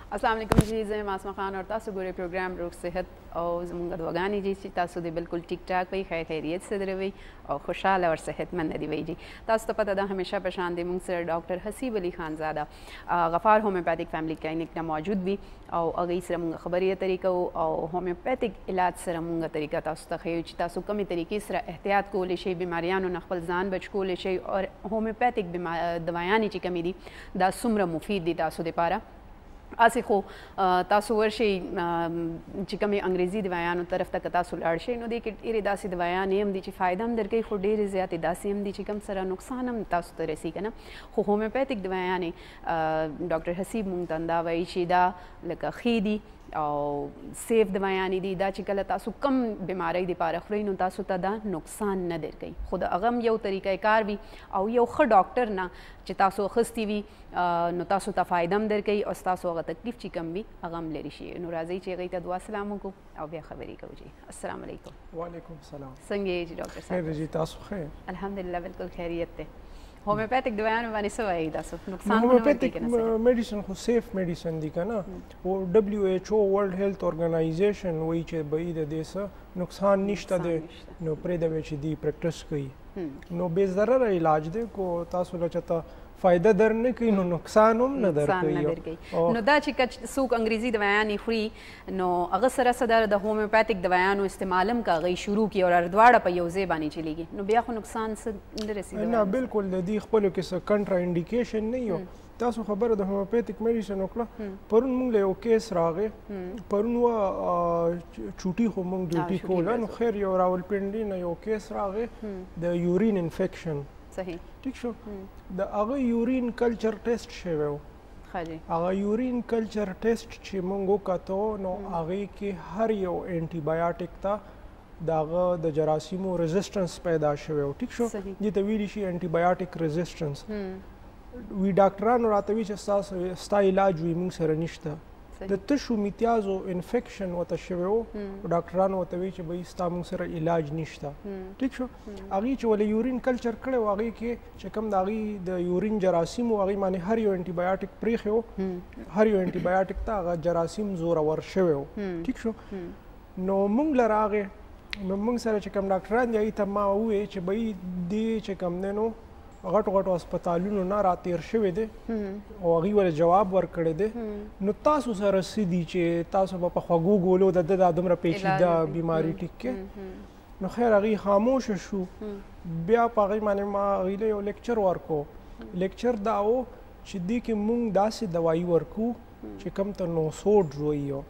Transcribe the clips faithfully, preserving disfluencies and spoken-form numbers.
अस्सलाम वालेकुम जी, ज़े मासमा खान और तासु गोरे प्रोग्राम रोग सेहत और ज़मुंगा दुआगानी जी ची तासु दे बिल्कुल ठीक ठाक वही खैर खैरियत से दे वही और खुशहाल और सेहतमंद दी वही जी। तासु तो पता दा हमेशा परेशान दे मुंग सर doctor Haseeb Ali Khanzada Ghaffar homeopathic family clinic ना मौजूद भी और अगई सर मुंगा खबरिया तरीका और होम्योपैथिक इलाज सर मुंगा तरीका तासु तखयु ची तासु कमी तरीके सर एहतियात को लेशे बीमारियां नो नखबल जान बच को लेशे और होम्योपैथिक दवायानी ची कमी दी दा सुमरा मुफीद दी तासु दे पारा आसे खो तासु वर्षे चिकमे अंग्रेजी दवायानो तरफ तक तासु लाड़शे नो दे के इरे दासी दवाया नेम दी ची फायदा हम दर के खो डेरे ज़्यादा दासी हम दी ची कम सरा नुकसान हम तासु तरसी कना खो होम्योपैथिक दवाया ने डॉक्टर हसीब मुंगतंदा वही शिदा लका खीदी और सेफ दवायानी दी दा चिकल तासु कम बीमारी दी पार खरी नो तासु तदा नुकसान न दर गई खुद अगम यो तरीका कार भी और यो ख डॉक्टर ना च तासु खस्ती भी नो तासु ता फायदम दर गई और तासु अगर तकलीफ ची कम भी अगम ले रिशी नो राजी चे गई ता दुआ सलाम को और बिया खबरी को जी। अस्सलाम वालेकुम। वालेकुम सलाम। संगे जी डॉक्टर साहब खैर जी तासु खैर अल्हम्दुलिल्लाह बिल्कुल खैरियत है। होम्योपैथिक दवायां वानी सो आई दासु नुकसान होम्योपैथिक मेडिसिन को सेफ मेडिसिन दी ना वो W H O world health organisation वही चे बई दे देस नुकसान निश्ता दे नो प्रेदा वेच दी प्रैक्टिस कई नो बेजरर इलाज दे को तासु लचता फायदा दर ने कई नो नुकसान हम न दर कई नो दा चिका सूक अंग्रेजी दवायां नी फ्री नो अगर सरा सदर द होम्योपैथिक दवायां नो इस्तेमालम का गई शुरू की और अरद्वाड़ा पे योजे बानी चलेगी नो बिया खो नुकसान से रसी ना बिल्कुल दी खपलो के कंट्रा इंडिकेशन नहीं हो तासु खबर द होम्योपैथिक मेडिसिन ओकला परन मुंग ले ओ केस रागे परन वा छुटी हो मुंग ड्यूटी कोला नो खैर यो रावलपिंडी न यो केस रागे द यूरिन इन्फेक्शन सही ठीक शो द अगर यूरिन कल्चर टेस्ट शेवेओ खाजी अगर यूरिन कल्चर टेस्ट ची मंगो का तो नो आगे के हर यो एंटीबायोटिक ता दागा द जरासीमो रेजिस्टेंस पैदा शेवेओ ठीक शो ये तवीली शी एंटीबायोटिक रेजिस्टेंस वी डॉक्टरान और आतवी चा स्ता इलाज वी मुंग सर निश्ता द तशु मित्याजो इन्फेक्शन व तशवेओ डॉक्टरान व तवी च बई स्ता मुंग सर इलाज निश्ता ठीक शो आगी च वाले यूरिन कल्चर कड़े वागी के चकम दागी द यूरिन जरासीम वागी माने हर यो एंटीबायोटिक प्रीखो हर यो एंटीबायोटिक ता आगा जरासीम जोरा वर शेवेओ ठीक शो नो मुंग लरागे नो मुंग सर चकम डॉक्टरान यही तमा हुए च बई दे चकम ने नो गट गट अस्पतालों ना रातेर शवे दे और अगी वाले जवाब वर करे दे नो तासु सर सीधी चे तासु बापा खगू गोलो द द दुमरा पेचीदा बीमारी ठीक के नो खैर अगी खामोश शू बिया पागी माने मा अगले यो लेक्चर वर को लेक्चर दाओ चिद्दी के मुंग दासी दवाई वर को चे कम तो नो सोड रोइयो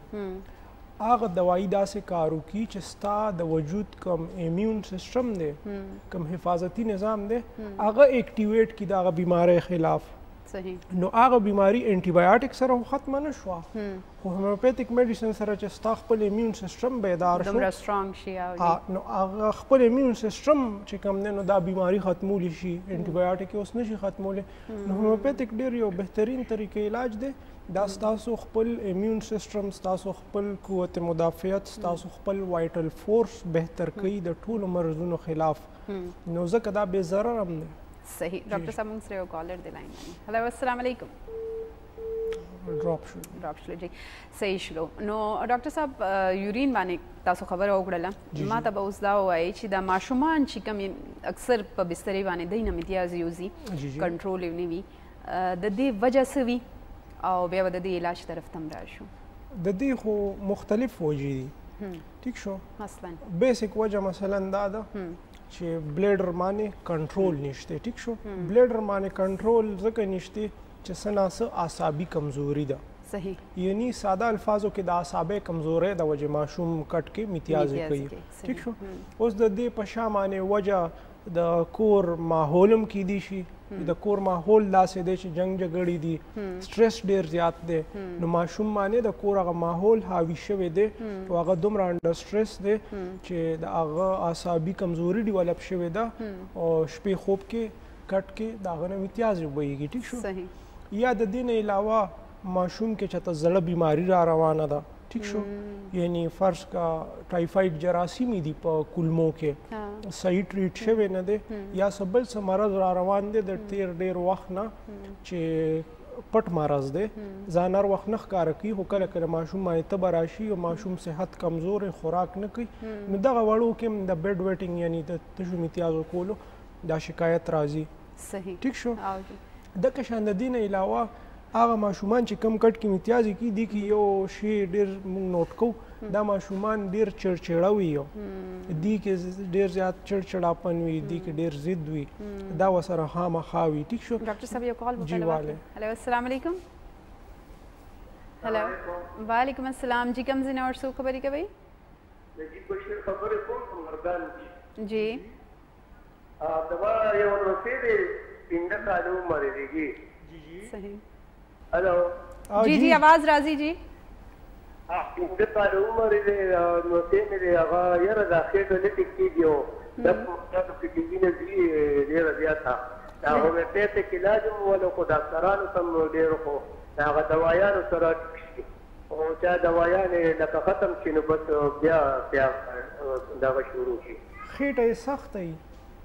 आग दवाई दा से कारू की चस्ता द वजूद कम इम्यून सिस्टम दे कम हिफाजती निज़ाम दे आगा एक्टिवेट की दागा बीमारी खिलाफ सही नो आगा बीमारी एंटीबायोटिक सर खत्म न शुआ होम्योपैथिक मेडिसिन सर चस्ता खपल इम्यून सिस्टम बेदार शो दमरा स्ट्रांग शिया हां नो आगा खपल इम्यून सिस्टम च कम ने नो दा बीमारी खत्म होली शी एंटीबायोटिक उस नशी खत्म होले होम्योपैथिक डेर यो बेहतरीन तरीके इलाज दे दास तासु खपल इम्यून सिस्टम तासु खपल कुव्वत मुदाफ़ियत तासु खपल वाइटल फोर्स बेहतर कई द टूल मर्ज़ों खिलाफ नो ज़क दा बेज़रर हम सही डॉक्टर साहब मुंग से कॉलर दिलाइन हेलो अस्सलाम वालेकुम ड्रॉप शो ड्रॉप शो जी सही शुरू नो डॉक्टर साहब यूरिन बाने तासु खबर ओगड़ला मा तब उस दा होई छि दा माशुमान छि कम अक्सर प बिस्तरी बाने दैन मितियाज यूजी कंट्रोल इवनी वी द दी वजह से वी और बिया द दी इलाज तरफ तम राशो द दी खो मुख्तलिफ वजह दी ठीक शो मसलन बेसिक वजह मसलन दादा चे ब्लेडर माने कंट्रोल निश्ते ठीक शो ब्लेडर माने कंट्रोल जक निश्ते चे सनास आसाबी कमजोरी दा सही यानी सादा अल्फाजों के दा आसाबे कमजोर है दा वजह माशूम कट के मितियाज कई ठीक शो उस द दे पशा माने वजह द कोर माहौलम की दीशी द कोर माहौल दा से दे जंग जगड़ी दी स्ट्रेस डेर ज्यादा दे न माशूम माने द कोर आगा माहौल हावी शवे दे तो आगा दुमरा अंडर स्ट्रेस दे चे द आगा आसाबी कमजोरी डेवलप शवे दा और शपे खूब के कट के दागा न मितियाज बईगी ठीक शो सही या द दिन अलावा माशूम के चता जड़ बीमारी रा रवाना दा ठीक शो यानी फर्ज का टाइफाइड जरासीमी दी प कुलमों के सही ट्रीट शवे न दे या सबल से मरज रा रवान दे द तेर डेर वक्त ना चे پټ مرض دی ځان هر وخت نه ښکاره کوي خو کله کله ماشوم باندې تبه راشي او ماشوم صحت کمزور خوراک نه کوي نو دغه وړو کې هم د بیډ ویټینګ یعنی د تشو امتیازو کولو دا شکایت راځي صحیح ټیک شو دغه شان د دې نه علاوه هغه ماشومان چې کم کټ کې امتیازي کوي دي کې یو شی ډېر موږ نوټ کوو دا ماشومان ډېر چړچړه وي یو دي کې ډېر زیات چړچړاپن وي دي کې ډېر ضد وي دا ورسره خامخا وي ټیک شو ډاکټر صاحب یو کال جی والے هلو السلام علیکم هلو وعلیکم السلام جی کوم ځای نه ورسو خبرې کوئ جی کوشش خبرې کوم مردان جی دوا یو نوڅې دی پنځه کاله عمر دیږي جی جی صحیح हेलो जी जी आवाज राजी जी پنځه کاله عمر دی نو ته مې هغه یره داخله د ټیکټي دیو د پورتو کې دینه دی ډیر زیاته دا هغه ته ته کې علاج مو کو ډاکټرانو سم ډیر خو هغه دوايانو سره او چا دوايانې لکه ختم شي نو بس بیا بیا دا شروع شي خېټه سخت ای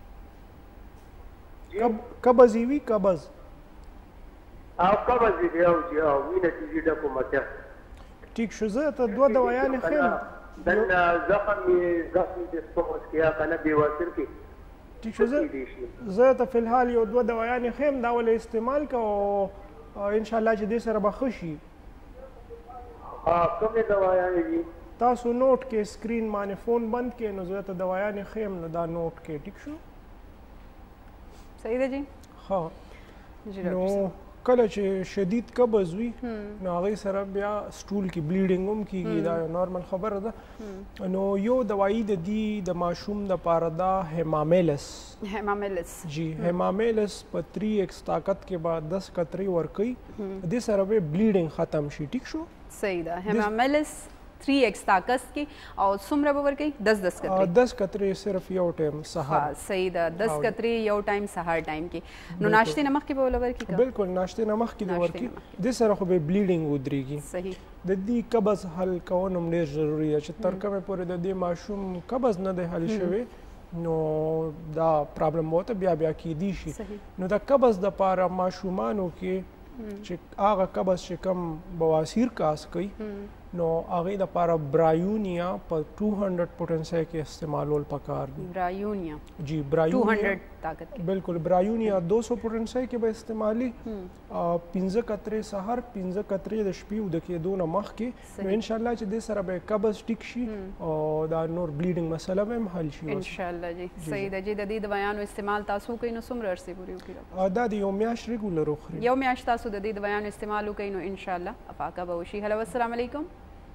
کب قبض وی قبض او قبض دی او جی او وینه چې د کومه ټیک شو زه ته دوه دوايانې خېم دن زخم زخم د سپورت کې کنه دی واسر کې ټیک شو زه زه ته فلحال یو دوه دوايانې خېم دا ول استعمال کو ان شاء الله چې دې سره به خوشي ها کومه دوايانې دي تاسو نوٹ کې سکرین باندې فون بند کې نو زه ته دوايانې خېم نو دا نوٹ کې ټیک شو صحیح ده جی ها نو کله چې شدید قبض وي نو هغه سره بیا سټول کې بلیډینګ هم کیږي دا یو نارمل خبره ده نو یو دوايي د دې د ماشوم د پاره دا هیمامیلس هیمامیلس جی هیمامیلس په تری ایکس طاقت کې بعد دس قطرې ورکي د سره به بلیډینګ ختم شي ټیک شو صحیح ده هیمامیلس تری ایکس طاقت کې او څومره به ورکي دس دس قطرې دس قطرې صرف یو ټایم سحر صحیح ده دس قطرې یو ټایم سحر ټایم کې نو ناشته نمخ کې به ول ورکي بالکل ناشته نمخ کې ورکي د سره خو به بلیډینګ ودرېږي صحیح د دې قبض حل کول هم ډېر ضروری ده چې تر کومه پورې د دې ماشوم قبض نه دی حل شوی نو دا پرابلم وته بیا بیا کېدی شي نو د قبض د پاره ماشومانو کې چې هغه قبض چې کم بواسیر کاس کوي نو هغه د پاره برایونیا په دو سو پوټنسي کې استعمالول پکار دي برایونیا جی برایونیا دو سو طاقت کې بالکل برایونیا دو سو پوټنسي کې به استعمالي پنځه قطرې سحر پنځه قطرې د شپې او د کې دونه مخ کې نو ان شاء الله چې د سره به قبض ټیک شي او دا نور بلیډینګ مسله به حل شي ان شاء الله جی صحیح ده جی د دې دوايانو استعمال تاسو کوئ نو څومره ارسي پوری وکړو دا د یو میاش ریګولر خوري یو میاش تاسو د دې دوايانو استعمال وکړئ نو ان شاء الله افاقه به وشي هلو السلام علیکم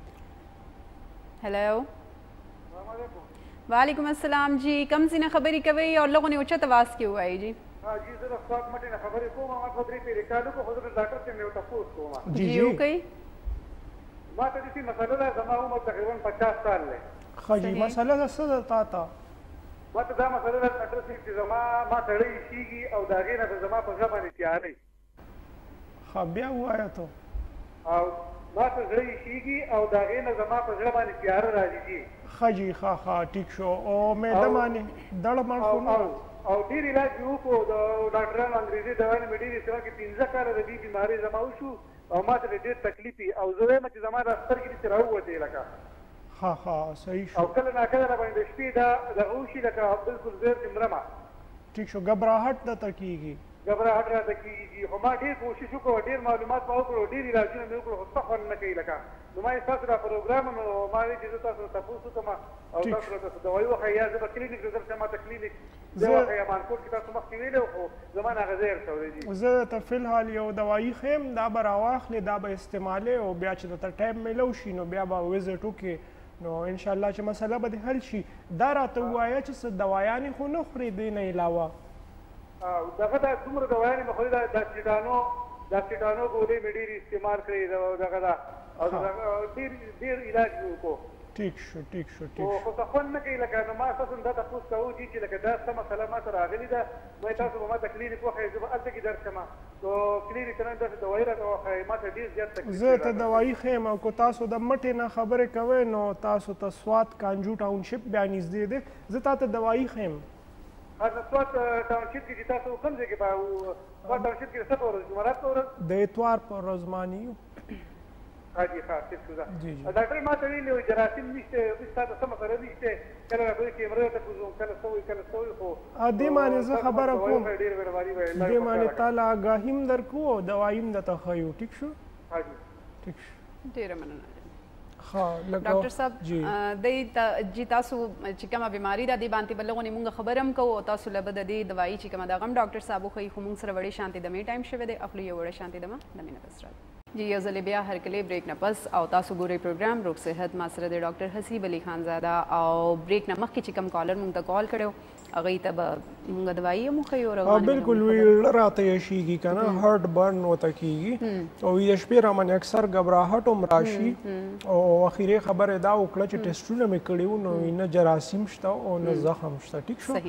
हेलो वालेकुम अस्सलाम जी कम सी न खबरी कवई और लोगों ने उच्च आवाज की हुआ है जी हां जी जरा स्वागत मटे न खबरी को मामा खबरी पे रिकॉर्ड को हजरत डॉक्टर से मैं तफूस को मां जी जी ओके ما ته دې مسله زما عمر تقریبا پچاس سال له خجی مسله څه تا تا ما ته دا مسله ډاکټر چې زما ما تړي شيږي او دا غینه زما په ځبانه تیارې خو بیا وایا ته او ما ته زړی شيږي او دا غینه زما په ځړ باندې تیار راځي خجی ها ها ټیک شو او مې دمانه دړ مړ خو او ډیر علاج یو کو د ډاکټرانو انګریزي دوايانو مې ډیر سره کې پنځه کال د دې بیماری زما وشو او ما ته ډیر تکلیف او زه وایم چې زما د اختر کې چې راووته لکه ها ها صحیح شو او کله نا کله باندې شپې دا د اوشي لکه بالکل زیر جمرما ټیک شو غبرهټ د تکیږي غبرهټ را تکیږي خو ما ډیر کوشش وکړ ډیر معلومات ما وکړو ډیر علاجونه مې وکړو خو څه نه کوي لکه نو ما تاسو را پروګرام نو ما چې تاسو تاسو ته ما او تاسو ته دوايي وخی یا زه په کلینیک درته ما ته کلینیک زه وخی ما کوټ کې تاسو مخ ویلو خو زمانه غزیر شوې دي زه ته فلحال یو دوايي خیم دا به راواخلې دا به استعماله او بیا چې ته ټایم ملو شي نو بیا به وزټ وکې نو ان شاء الله چې مسله به حل شي دا راته وایي چې څه دوايانې خو نه خوري دی نه علاوه او دغه د څومره دوايانې مخې دا د سټانو د سټانو ګولې مې ډېر استعمال کړې دغه دا او ډېر ډېر علاج وکړو ټیک شو ټیک شو ټیک او خو څه نه کوي لکه نو ما تاسو دا تاسو ته وایي چې لکه دا څه مسله ما سره راغلي ده وای تاسو ما ته کلینیک وخی زه به هلته کې درشم نو کلینیک نه داسې دوايي راته وخی ما ته ډېر زیات تکلیف زه ته دوايي خیم او کو تاسو د مټې نه خبرې کوئ نو تاسو ته سوات کانجو ټاونشپ بیا نږدې دی زه تا ته دوايي خیم هغه سوات ټاونشپ کې چې تاسو کوم ځای کې به په ټاونشپ کې څه ورځ جمعرات په ورځ د اتوار په ورځ مانیو حاجی ښه ټیک شو دا جی جی ډاکټر ما ته ویلي وو جراثیم نشته اوس تاسو څه مسله نشته کله راځي چې مرګ ته کوزو کله سوې کله سوې خو ا دې معنی زه خبره کوم ډېر ورواري وای دې معنی تعالی آگاهیم درکو او دوایم د تخیو ټیک شو حاجی ټیک شو ډیره مننه ها لکه ډاکټر صاحب د جی تاسو چې کومه بیماری ده د باندې بلغونی مونږ خبرم کوو او تاسو له بده د دوايي چې کومه دا غم ډاکټر صاحب خو خو مونږ سره وړي شانتي د می ټایم شوه د خپل یو وړي شانتي دمه د مینه تسرات جی یو ځل بیا هر کله بریک نه پس او تاسو ګوري پروګرام روغ صحت ما سره د ډاکټر حسیب علي خان زاده او بریک نه مخکې چې کوم کالر مونږ ته کال کړو هغه ته به مونږ دوايي مو خو یو روانه بالکل ویل راته شيږي کنه هارت برن وته کیږي او د شپې را من اکثر غبرهټ هم راشي او اخیری خبره دا وکړه چې ټیسټونه مې کړیو نو نه جراثیم شته او نه زخم شته ټیک شو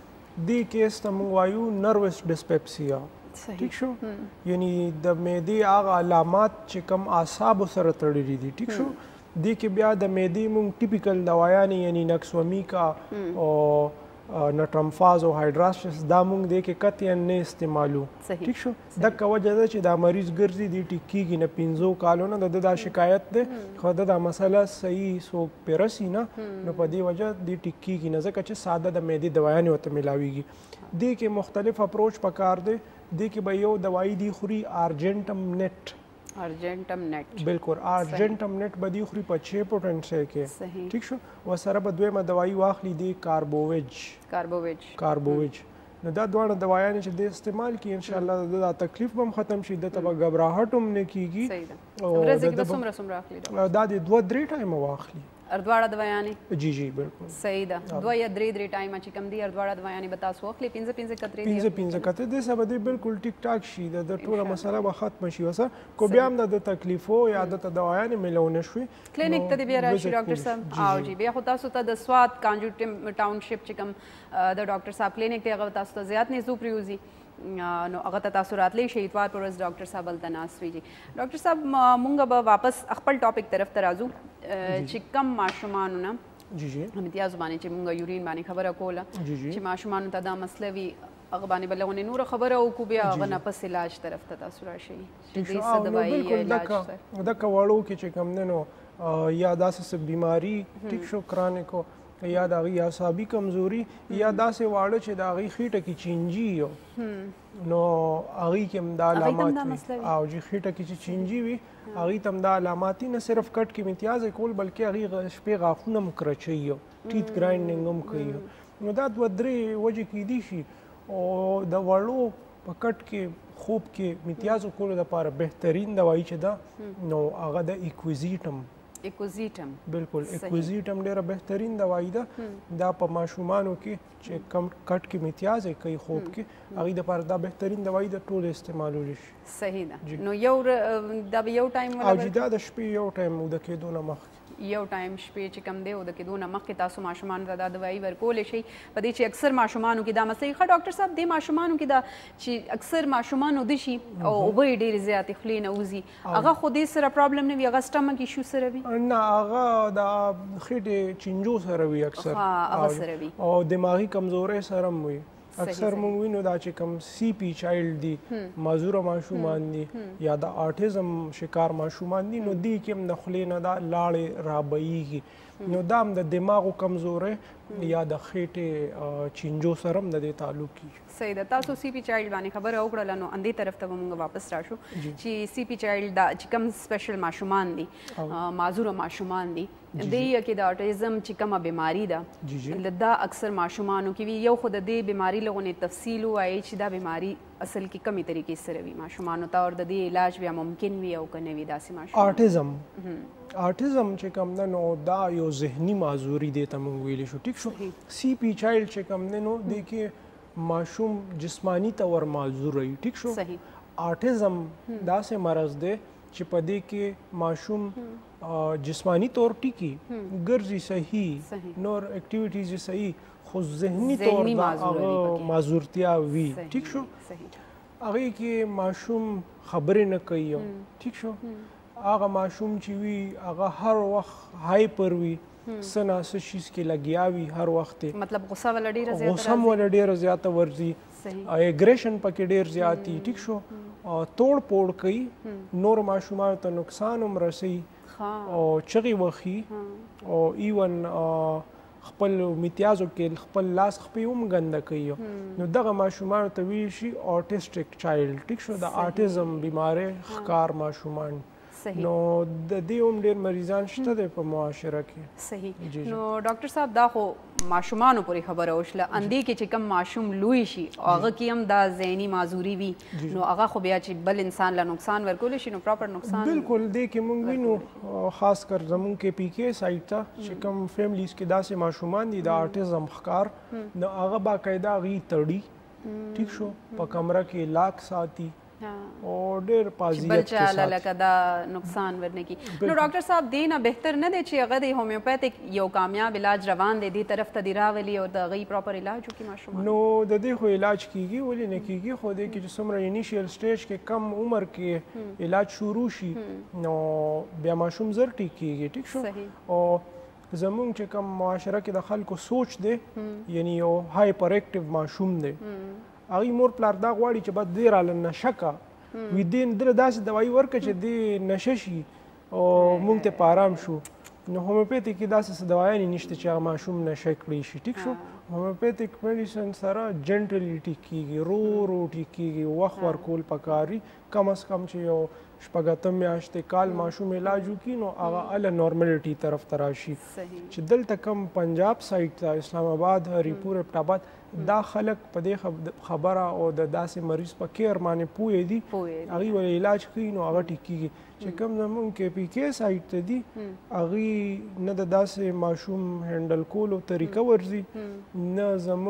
دی کیس ته مونږ وایو نروس ډسپپسیا ٹھیک شو یعنی د معدې هغه علامات چې کم اعصاب سره تړلي دي ټیک شو دی کې بیا د معدې مونږ ټیپیکل دوايان یعنی نکسومیکا او نټرمفاز او هایدراسس دا مونږ دی کې قطعا نه استعمالو ټیک شو د کوجه ده چې دا مریض ګرځي دی ټیکيږي نه پنځو کالونو د دا شکایت ده خو دا مسله صحیح سو پیرسی نه نو په دې وجه دی ټیکيږي نه ځکه چې ساده د معدې دوايان وته ملاويږي دی کې مختلف اپروچ پکار دی دی کې به یو دوايي دی خوري ارجنټم نت ارجنټم نت بالکل ارجنټم نت بدی خوري په چھ پوټنسي کې ٹھیک شو وسره به دویمه دوايي واخلي دی کاربوویج کاربوویج کاربوویج نو دا دوه دوايان چې د استعمال کی ان شاء الله دا تکلیف هم ختم شي د تبه غبرهټ هم نه کیږي صحیح ده ورځ کې څومره څومره اخلي دا د دوه درې ټایم واخلي اردواړه دوايانې جی جی بالکل صحیح ده دوه یا درې درې ټایم چې کم دي اردواړه دوايانې بتا سو اخلي پنځه پنځه کترې دي پنځه پنځه کترې دي سبا دي بالکل ټیک ټاک شي د ټوله مسله به ختم شي وسه کو بیا هم د تکلیفو یا د دوايانې ملونه شوي کلینیک ته بیا راشي ډاکټر صاحب او جی بیا خو تاسو ته د سواد کانجو ټاونشپ چې کم د ډاکټر صاحب کلینیک ته هغه تاسو ته زیات نه زو پریوزي نو هغه ته تاسو راتلی شي اتوار پر ورځ ډاکټر صاحب هلته ناست وي ډاکټر صاحب مونږ به واپس خپل ټاپک طرف ته راځو چې کم ماشومانو نه جی جی امتیاز باندې چې مونږ یورین باندې خبره کوله چې ماشومانو ته دا مسله وي هغه باندې بلغونې نور خبره وکړو بیا هغه نه پس علاج طرف ته تاسو راشئ چې دې څه دوايي علاج سره دا کوالو کې چې کم نه نو یا داسې بیماری ټیک شو کرانیکو یا د هغې اعصابي کمزوري یا داسې واړه چې د هغې خېټه کې چینجي یو نو هغې کې هم دا علامات وي او چې خېټه کې چې چینجي وي هغې ته هم دا علامات نه صرف کټ کې امتیاز کول بلکې هغې شپې غاښونه هم کرچوي یو ټیت ګرایډنګ هم کوي نو دا دوه درې وجې کیدی شي او د وړو په کټ کې خوب کې امتیاز کولو لپاره بهترین دوايي چې ده نو هغه د ایکویزیټم ایکوزیټم بالکل ایکوزیټم ډیره بهترین دوايي ده دا په ماشومانو کې چې کم کټ کې امتیاز کوي خوب کې هغه د لپاره دا بهترین دوايي د ټول استعمالول شي صحیح ده نو یو دا یو ټایم ولا او جدا د شپې یو ټایم د کېدو نه مخکې یو ټایم شپې چې کم دی او د کېدو نه مخکې تاسو ماشومانو ته دا دوايي ورکولی شئ په دې چې اکثر ماشومانو کې دا مسلې ښه ډاکټر صاحب دې ماشومانو کې دا چې اکثر ماشومان وده شي او اوبه یې ډېرې زیاتې خولې نه وځي هغه خو دې سره پرابلم نه وي هغه سټمک ایشو سره وي نه هغه د خېټې چینجو سره وي اکثر هغه سره وي او دماغي کمزورۍ سره هم وي اکثر مونږ وینو دا چې کم سی پی چایلډ دي معذوره ماشومان دي یا د آټیزم شکار ماشومان دي نو دی کې هم د خولې نه دا لاړې رابهیږي نو دا هم د دماغو کمزورۍ یا د خېټې چینجو سره هم د دې تعلق کیږي صحیح ده تاسو سی پی چایلډ باندې خبره وکړله نو اندې طرف ته به مونږ واپس راشو چې سی پی چایلډ دا چې کوم سپیشل ماشومان دي معذوره ماشومان دي د یې کې د اټیزم چې کومه بیماری ده دا اکثر ماشومانو کې وي یو خو د دې بیماری لغونې تفصیل وایي چې دا بیماری اصل کې کمې طریقې سره وي ماشومانو ته او د دې علاج بیا ممکن وي او که نه وي داسې ماشومان اټیزم اټیزم چې کوم ده نو دا یو ذهني معذوري دی ته مونږ ویلی شو ټیک شو سی پی چایلډ چې کوم دی نو دی کې ماشوم جسمانی طور معذور وي ټیک شو اټیزم داسې مرض دی چې په دې کې ماشوم جسمانی طور ټیکی ګرځي صحیح نور اکټیویټیز صحیح خو ذهني طور هغه معذورتیا وي ټیک شو هغه کې ماشوم خبرې نه کوي ټیک شو هغه ماشوم چې وي هغه هر وخت هایپر وي، څه نه څه شیز کې لګیا وي هر وخت مطلب غصه ولا ډیره زیاته غصه ولا ډیره زیاته ورځي، اګریشن پکې ډیر زیات وي. ټیک شو، توړ پوړ کوي، نور ماشومانو ته نقصان هم رسوي او چغې وهي او ایون خپل امتیازو کې خپل لاس خپې هم ګنده کوي. نو دغه ماشومانو ته ویل شي اوټیسټک چایلډ. ټیک شو، د اټیزم بیمارۍ ښکار ماشومان. نو د دې هم ډېر مریضان شته دی په معاشره کې. صحیح. نو ډاکټر صاحب دا خو ماشومانو پورې خبره وشله، اندې کې چې کوم ماشوم لوی شي او هغه کې هم دا ذهني معذوري وي نو هغه خو بیا چې بل انسان له نقصان ورکولی شي نو پراپر نقصان بالکل دې کې موږ وینو، خاص کر زموږ کې پی کې سایډ ته چې کوم فیملیز کې داسې ماشومان دي د اټیزم ښکار، نو هغه باقاعده هغوی تړي. ټیک شو، په کمره کې لاک ساتي او ډېر پازیت بل چاله لکه دا نقصان ورنه کی. نو ډاکټر صاحب دې نه بهتر نه دی چې هغه د هومیوپیتھک یو کامیاب علاج روان دی دې طرف ته دی راولي او د هغوی پراپر علاج وکړي ماشومان؟ نو د دې خو علاج کیږي، ولې نه کیږي، خو دې کې چې څومره انیشیل سټیج کې کم عمر کې علاج شروع شي نو بیا ماشوم زر ټیک کیږي. ټیک شو، او زمونږ چې کوم معاشره کې د خلکو سوچ دی یعنی یو هایپر ایکټیو ماشوم دی، هغوی مور پلار دا غواړي چې بس دې راله نشه که وي، دې دله داسې دوایي ورکړه چې دې نشه شي او موږ ته په ارام شو. نو هومیوپیتھک کې داسې څه دوایانې نشته چې هغه ماشوم نشه کړی شي. ټیک شو، هومیوپیتھک میډیسن سره جنټلی ټیک کیږي، رو رو ټیک کیږي، وخت ورکول پکار وي. کم از کم چې یو شپږ اتم میاشتې کال ماشوم علاج وکړي نو هغه هله نارملټي طرف ته راشي. چې دلته کم پنجاب سایډ ته اسلام آباد، هریپور، ایبټ آباد دا خلک په دې خبره او د داسې مریض په کیر باندې پوهې دي، هغوی ولې علاج کوي نو هغه ټیک کیږي. چې کوم زمونږ کې پی کې سایډ ته دي هغوی نه د داسې ماشوم هینډل کولو طریقه ورځي، نه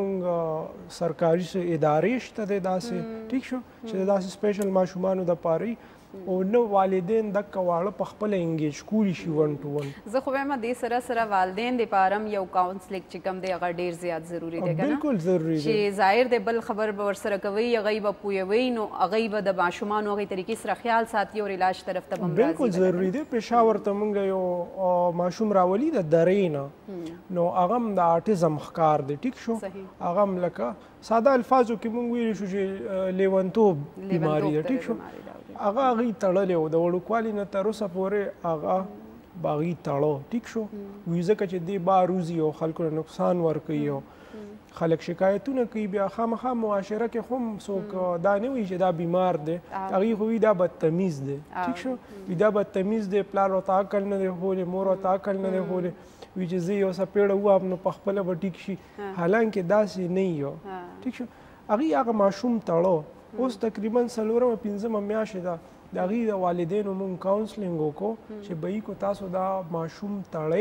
زمونږ سرکاري ادارې شته دی داسې. ټیک شو، چې د داسې سپیشل ماشومانو دپاره او نه والدین دغه واړه په خپله انګیج کولی شي ون ټو ون. زه خو وایم دې سره سره والدین دپاره هم یو کاونسلنګ چې کوم دی هغه ډېر زیات ضروري دی که نه؟ بالکل ضروري دی چې ظاهر دی بل خبر به ورسره کوئ، هغوی به پوهوئ نو هغوی به د ماشومانو هغې طریقې سره خیال ساتي او علاج طرف ته به هم راځي. بالکل ضروري دی. پېښور ته موږ یو ماشوم راولي د درې نه، نو هغه هم د اټیزم ښکار دی. ټیک شو، هغه هم لکه ساده الفاظو کې موږ ویلی شو چې لیونتوب بیماري ده. ټیک شو، هغه هغوی تړلی و د وړوکوالي نه تر اوسه پورې هغه به هغوی تړه. ټیک شو، وي ځکه چې دې باروزي او خلکو ته نقصان ورکوي او خلک شکایتونه کوي. بیا خامخا معاشره کې خو هم څوک دا نه وایي چې دا بیمار دی، هغوی خو وي دا بدتمیز دی. ټیک شو، وي دا بدتمیز دی، پلار ورته عقل نه دی ښولی، مور ورته عقل نه دی ښولی، وي چې زه یو څپېړه ووهم نو په خپله به ټیک شي، حالانکې داسې نه یو. ټیک شو، هغوی هغه ماشوم تړه. اوس تقریبا څلورمه پنځمه میاشتې ده د هغوی د والدینو مونږ کاونسلینګ وکړو چې بهی کو تاسو دا ماشوم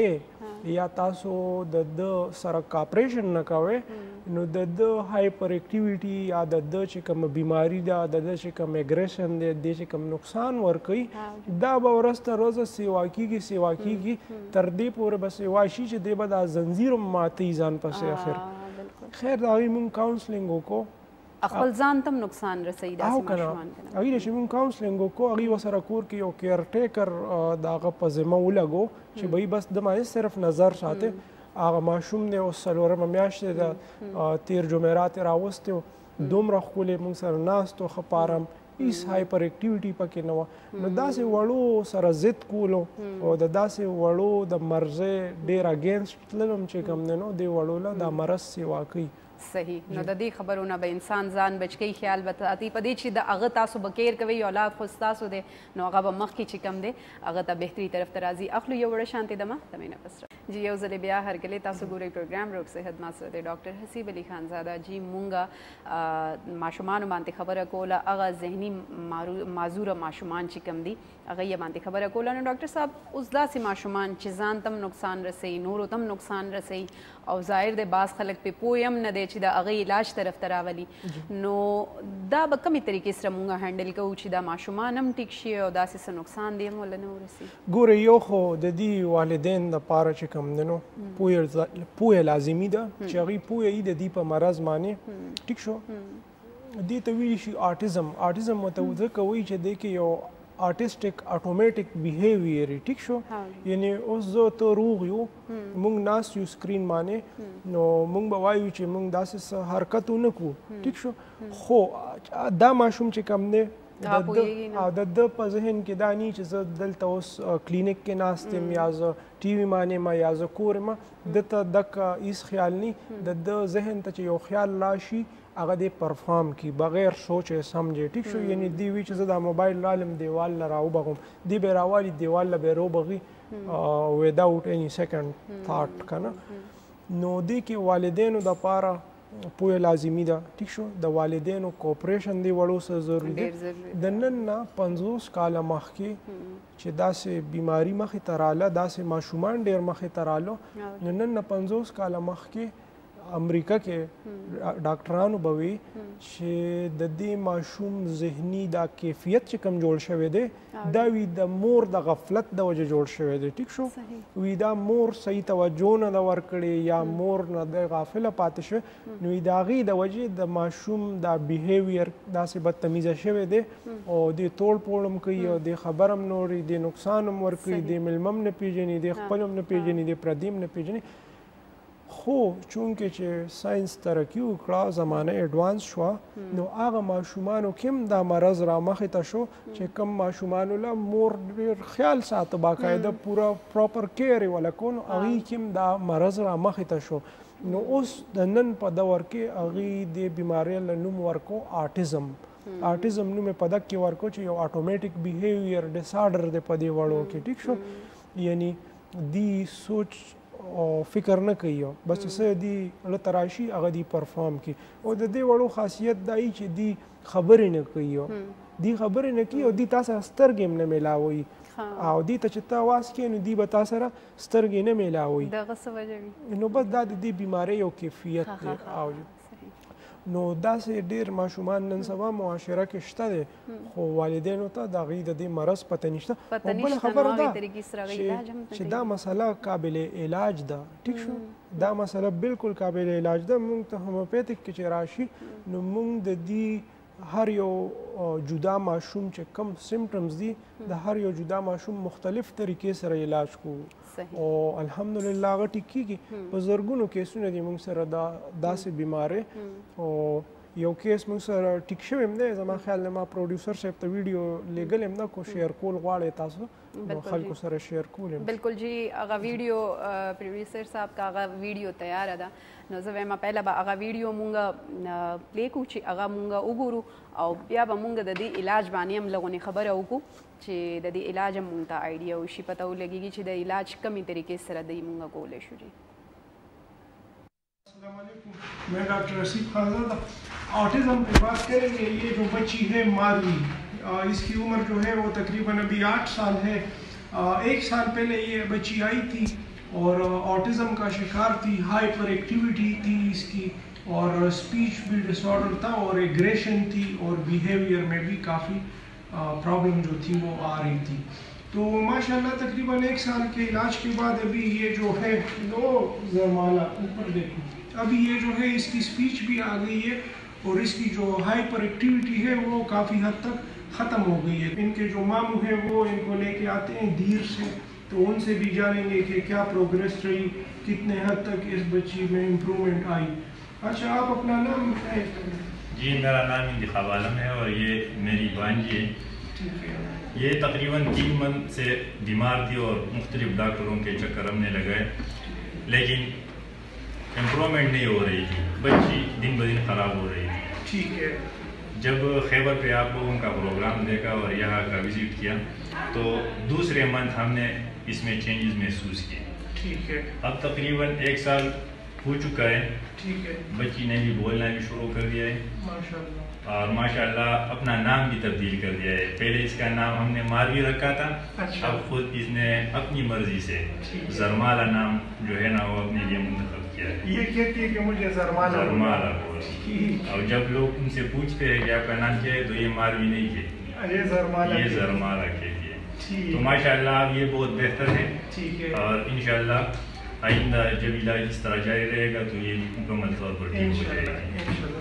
تړئ یا تاسو د ده سره کاپریشن نه کوئ نو د ده هایپر ایکټیویټي یا د ده چې کومه بیماري ده، د ده چې کوم اګریشن دی، د چې کوم نقصان ورکوي، دا به ورځ تر ورځه سیوا کېږي سیوا کېږي تر دې پورې به سیوا شي چې دی به دا زنځیر هم ماتوي ځان پسې اخر. خیر د هغوی مونږ کاونسلینګ وکړو، خپل ځان ته هم نقصان رسوي داسې ماشومان که نه؟ هغوی له چې مونږ کاونسلینګ وکړو هغوی ورسره کور کې یو کیر ټیکر د هغه په ذمه ولګو چې به یې بس ده باندې صرف نظر ساتي. هغه ماشوم دی اوس څلورمه میاشت دی، د تیر جمعرات یې راوستی و، دومره ښکلی مونږ سره ناست و، ښه په ارام، هېڅ هایپر ایکټیویټي پکې نه وه. نو داسې وړو سره ضد کولو او د داسې وړو د مرضۍ ډېر اګینسټ تللم چې کوم دی نو دې وړو له دا مرض سیوا کوي. صحیح. نو د دې خبرو نه به انسان ځان بچ کوي، خیال به ساتي په دې چې د هغه تاسو به کیر کوئ، اولاد خو ستاسو دی نو هغه به مخکې چې کوم دی هغه ته بهتري طرف ته راځي. اخلو یو وړه شانتې دمه دمې نه پس جی یو ځلې بیا هرکلې تاسو ګورئ پروګرام روغ صحت. ما سره دی ډاکټر حسیب علي خانزاده. جی مونږه ماشومانو باندې خبره کوله، هغه ذهني معذوره ماشومان چې کوم دي هغه یې باندې خبره کوله. نو ډاکټر صاحب اوس داسې ماشومان چې ځان ته هم نقصان رسوي، نورو ته هم نقصان رسوي او ظاهر دی بعض خلک پې پوه هم نه دی چې د هغې علاج طرف ته راولي، نو دا به کومې طریقې سره مونږ هینډل کوو چې دا ماشومان هم ټیک شي او داسې څه نقصان دی هم ورله نه ورسي؟ ګوره یو خو د دې والدین دپاره چې کوم دی نو پوهه لازمي ده چې هغوی پوه وي د دې په مرض باندې. ټیک شو، دې ته ویلی شي اټیزم. اټیزم ورته ځکه وایي چې دې کې یو آرټیسټک اټومیټک بیهیویر ټیک شو یعنی اوس زه ته روغ یو مونږ ناست یو سکرین باندې نو مونږ به وایو چې مونږ داسې څه حرکت ونه کړو ټیک شو خو دا ماشوم چې کوم دی او د ده په ذهن کې دا نه چې زه دلته اوس کلینیک کې ناست یم یا زه ټي وي باندې یم یا زه کور یم ده ته دغه هېڅ خیال نه د ده ذهن ته چې یو خیال راشي هغه دی پرفارم کی بغیر سوچ سمجھې ټیک شو یعنی دی وی چې زه دا موبایل رالم دیوال له راوبغم دی به راوالي دیوال له به روبغي وداوټ اني سیکنډ تھاټ کنه نو دی کې والدینو د پاره پوهه لازمي ده ټیک شو د والدینو کوپریشن دی وړو سره ضروري دی د نن نه پنځوس کاله مخکې چې داسې بیماری مخې ته راله داسې ماشومان ډېر مخې ته راله نو نن نه پنځوس کاله مخکې امریکا کې ډاکټرانو به وي چې د دې ماشوم ذهني دا کیفیت چې کوم جوړ شوی دی دا وي د مور د غفلت د وجه جوړ شوی دی ټیک شو وي دا مور صحیح توجه نه ده ورکړې یا مور نه د غافله پاتې شوی نو د هغې د وجې د ماشوم دا بیهیویر داسې بدتمیزه شوی دی او د توړ پوړ هم کوي او د خبر هم نه اوري د نقصان هم ورکوي د میلمه هم نه پېژني د خپل هم نه پېژني د پردي هم نه پېژني خو چونکې چې ساينس ترقي وکړه زمانه اډوانس شوه نو هغه ماشومانو کې هم دا مرض رامخې ته شو چې کوم ماشومانو له مور ډېر خیال ساته باقاعده پوره پراپر کیر یې وله کو نو هغوی کې هم دا مرض رامخې ته شو نو اوس د نن په دور کې هغوی د بیمارۍ له نوم ورکو آټیزم آټیزم نوم یې په دغه کې ورکو چې یو اټومیټک بیهیویر ډسارډر دی په دې وړو کې ټیک شو یعنی دی سوچ او فکر نه کوي بس چې څه دی له تراشي هغه دی پرفارم کوي او د دې وړو خاصیت دا ای چې دی خبرې نه کوي دی خبرې نه کوي او دی تاسو سترګې هم نه میلاوي او دی ته چې تا واس کې نو دی به تاسو سره سترګې نه میلاوي دغه څه وجه وي نو بس دا د دې بیمارۍ یو کیفیت دی او نو داسې ډېر ماشومان نن سبا معاشره کې شته دی خو والدینو ته د هغوی د دې مرض پته نشته او بله خبره ده چې دا مسله قابل علاج ده ټیک شو دا مسله بالکل قابل علاج ده موږ ته هومیوپیتک کې چې راشي نو موږ د دې هر یو جدا ماشوم چې کم سمټمز دي د هر یو جدا ماشوم مختلف طریقې سره علاج کوو او الحمدلله هغه ټیک کېږي په زرګونو کیسونه دي موږ سره دا داسې بیمارۍ او یو کیس موږ سره ټیک شوی هم دی زما خیال دی ما پروډیوسر صاحب ته ویډیو لیږلی هم ده کو شیر کول غواړئ تاسو نو خلکو سره شیر کول بالکل جی هغه ویډیو پروډیوسر صاحب کا هغه ویډیو تیاره ده نو زه وایم پهله به هغه ویډیو مونږ پلی کړو چې هغه مونږ وګورو او بیا به مونږ د دې علاج باندې هم لږونې خبره وکړو چې د دې علاج هم مونږ ته آیډیا وشي پته ولګېږي چې د علاج کمې طریقې سره دی مونږ کولی شو جی السلام علیکم میں ڈاکٹر رسیب خانزادہ آٹزم کی بات کریں گے یہ جو بچی ہے ماروی اس کی عمر جو ہے وہ تقریباً ابھی آٹھ سال ہے ایک سال پہلے یہ بچی آئی تھی اور آٹزم کا شکار تھی ہائپر ایکٹیویٹی تھی اس کی اور اسپیچ بھی ڈس آرڈر تھا اور ایگریشن تھی اور بیہیویئر میں بھی کافی پرابلم جو تھی وہ آ رہی تھی تو ماشاءاللہ تقریباً ایک سال کے علاج کے بعد ابھی یہ جو ہے لو زرمالا اوپر دیکھو ابھی یہ جو ہے اس کی اسپیچ بھی آ گئی ہے اور اس کی جو ہائپر ایکٹیویٹی ہے وہ کافی حد تک ختم ہو گئی ہے ان کے جو ماموں ہیں وہ ان کو لے کے آتے ہیں دیر سے تو ان سے بھی جانیں گے کہ کیا پروگریس رہی کتنے حد تک اس بچی میں امپرومنٹ آئی اچھا آپ اپنا نام جی میرا نام انتخاب عالم ہے اور یہ میری بانجی ہے یہ تقریباً تین منتھ سے بیمار تھی اور مختلف ڈاکٹروں کے چکر ہم نے لگائے لیکن امپرومنٹ نہیں ہو رہی تھی بچی دن بدن خراب ہو رہی تھی ٹھیک ہے جب خیبر پہ آپ لوگوں کا پروگرام دیکھا اور یہاں کا وزٹ کیا تو دوسرے منتھ ہم نے اس میں چینجز محسوس کیے ٹھیک ہے اب تقریباً ایک سال ہو چکا ہے ٹھیک ہے بچی نے بھی بولنا بھی شروع کر دیا ہے ماشاءاللہ اور ماشاءاللہ اپنا نام بھی تبدیل کر دیا ہے پہلے اس کا نام ہم نے ماروی رکھا تھا اب خود اس نے اپنی مرضی سے زرمالا نام جو ہے نا وہ اپنے لیے منتخب کیا ہے یہ کہتی ہے کہ مجھے زرمالا زرمالا بول اور جب لوگ ان سے پوچھتے ہیں کہ آپ کا نام کیا ہے تو یہ ماروی نہیں کہتی یہ زرمالا یہ زرمالا کہتی ہے تو ماشاءاللہ اب یہ بہت بہتر ہے اور انشاءاللہ آئندہ جب علاج اس طرح جاری رہے گا تو یہ مکمل طور پر ٹھیک ہو جائے گا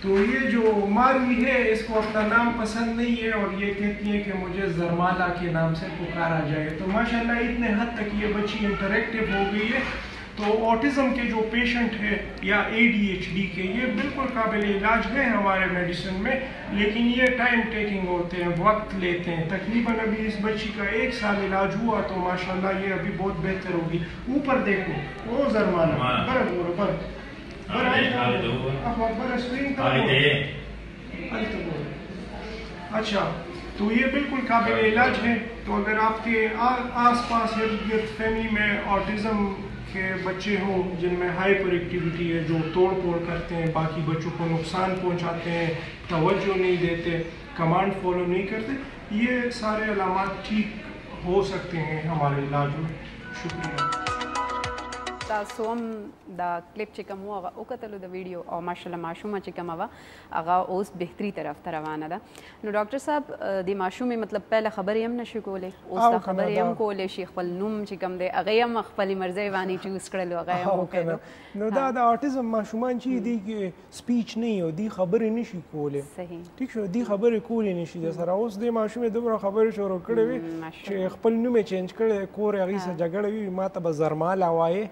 तो ये जो मारवी है इसको अपना नाम पसंद नहीं है और ये कहती है कि मुझे जरमाला के नाम से पुकारा जाए। तो माशाल्लाह इतने हद तक ये बच्ची इंटरेक्टिव हो गई है। तो ऑटिज़म के जो पेशेंट है या ए डी एच डी के, ये बिल्कुल काबिल इलाज है हमारे मेडिसिन में, लेकिन ये टाइम टेकिंग होते हैं, वक्त लेते हैं। तकरीबन अभी इस बच्ची का एक साल इलाज हुआ तो माशाल्लाह ये अभी बहुत बेहतर होगी। ऊपर देखो, ओ जरमाना बर बोलो बर बर बर स्क्रीन अच्छा, तो ये बिल्कुल काबिल इलाज है। तो अगर आपके आस पास इर्द गिर्द फैमिली में ऑटिज़म के बच्चे हों जिनमें हाइपर एक्टिविटी है, जो तोड़ फोड़ करते हैं, बाकी बच्चों को नुकसान पहुंचाते हैं, तवज्जो नहीं देते, कमांड फॉलो नहीं करते, ये सारे अलामात ठीक हो सकते हैं हमारे इलाज में। शुक्रिया। تاسو هم دا کلیپ چې کوم هغه وکتلو د ویډیو او ماشاءالله ماشومه چې کومه وه هغه اوس بهتري طرف ته روانه ده. نو ډاکټر صاحب د ماشومې مطلب پهله خبرې هم نشي کولی، اوس دا خبرې هم کولی شي، خپل نوم چې کوم دی هغه هم خپلې مرضۍ باندې چوز کړلو، هغه یې هم وکړلو. نو دا د اټیزم ماشومان چې دي کې سپیچ نه وي او دي خبرې نشي کولی، صحیح ټیک شو، دي خبرې کولی نشي د سره. اوس د ماشومې دومره خبرې شروع کړې وي چې خپل نوم یې چینج کړی، کور هغې سره جګړه وي، ما ته به زرماله وایې،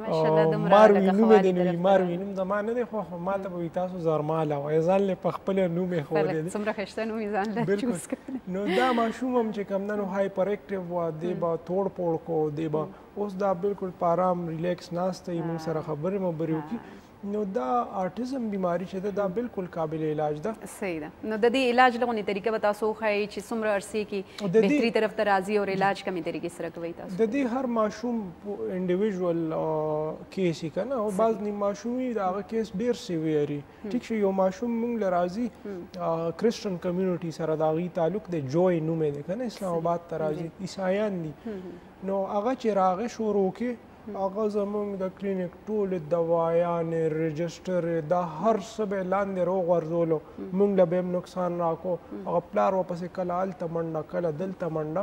ماروي نوم یې دی نو ماروي نوم زما نه دی خوښ، ما ته به وي تاسو زرماله وایې، ځان یې په خپله نوم یې ښودی دی. څومره ښایسته نوم یې ځان له چوز کړی. نو دا ماشوم هم چې کوم دی نو هایپر ایکټیو وه، دی به توړ پوړ کو، دی به اوس دا بالکل په آرام ریلیکس ناست دی، موږ سره خبرې مبرې وکړي. نو دا آټیزم بیماری چې ده دا بالکل قابل علاج ده. صحیح ده. نو د دې علاج لغونې طریقه به تاسو وښایئ چې څومره عرصې کې بهتري طرف ته راځي او علاج کمې طریقې سره کوئ تاسو؟ د دې هر ماشوم انډیویژوال کیس یې که نه، او بعض نیم ماشوم وي د هغه کیس ډېر سیویر وي. ټیک شو، یو ماشوم موږ له راځي کرسچن کمیونټي سره د هغې تعلق دی، جوی نوم یې دی که نه، اسلام آباد ته راځي، عیسایان دي. نو هغه چې راغی شروع کې هغه زموږ د کلینیک ټولې دوايانې رجسټر دا هر څه به یې لاندې راوغورځولو، موږ له به یې نقصان راکړو. هغه پلار ورپسې کله هلته منډه کله دلته منډه.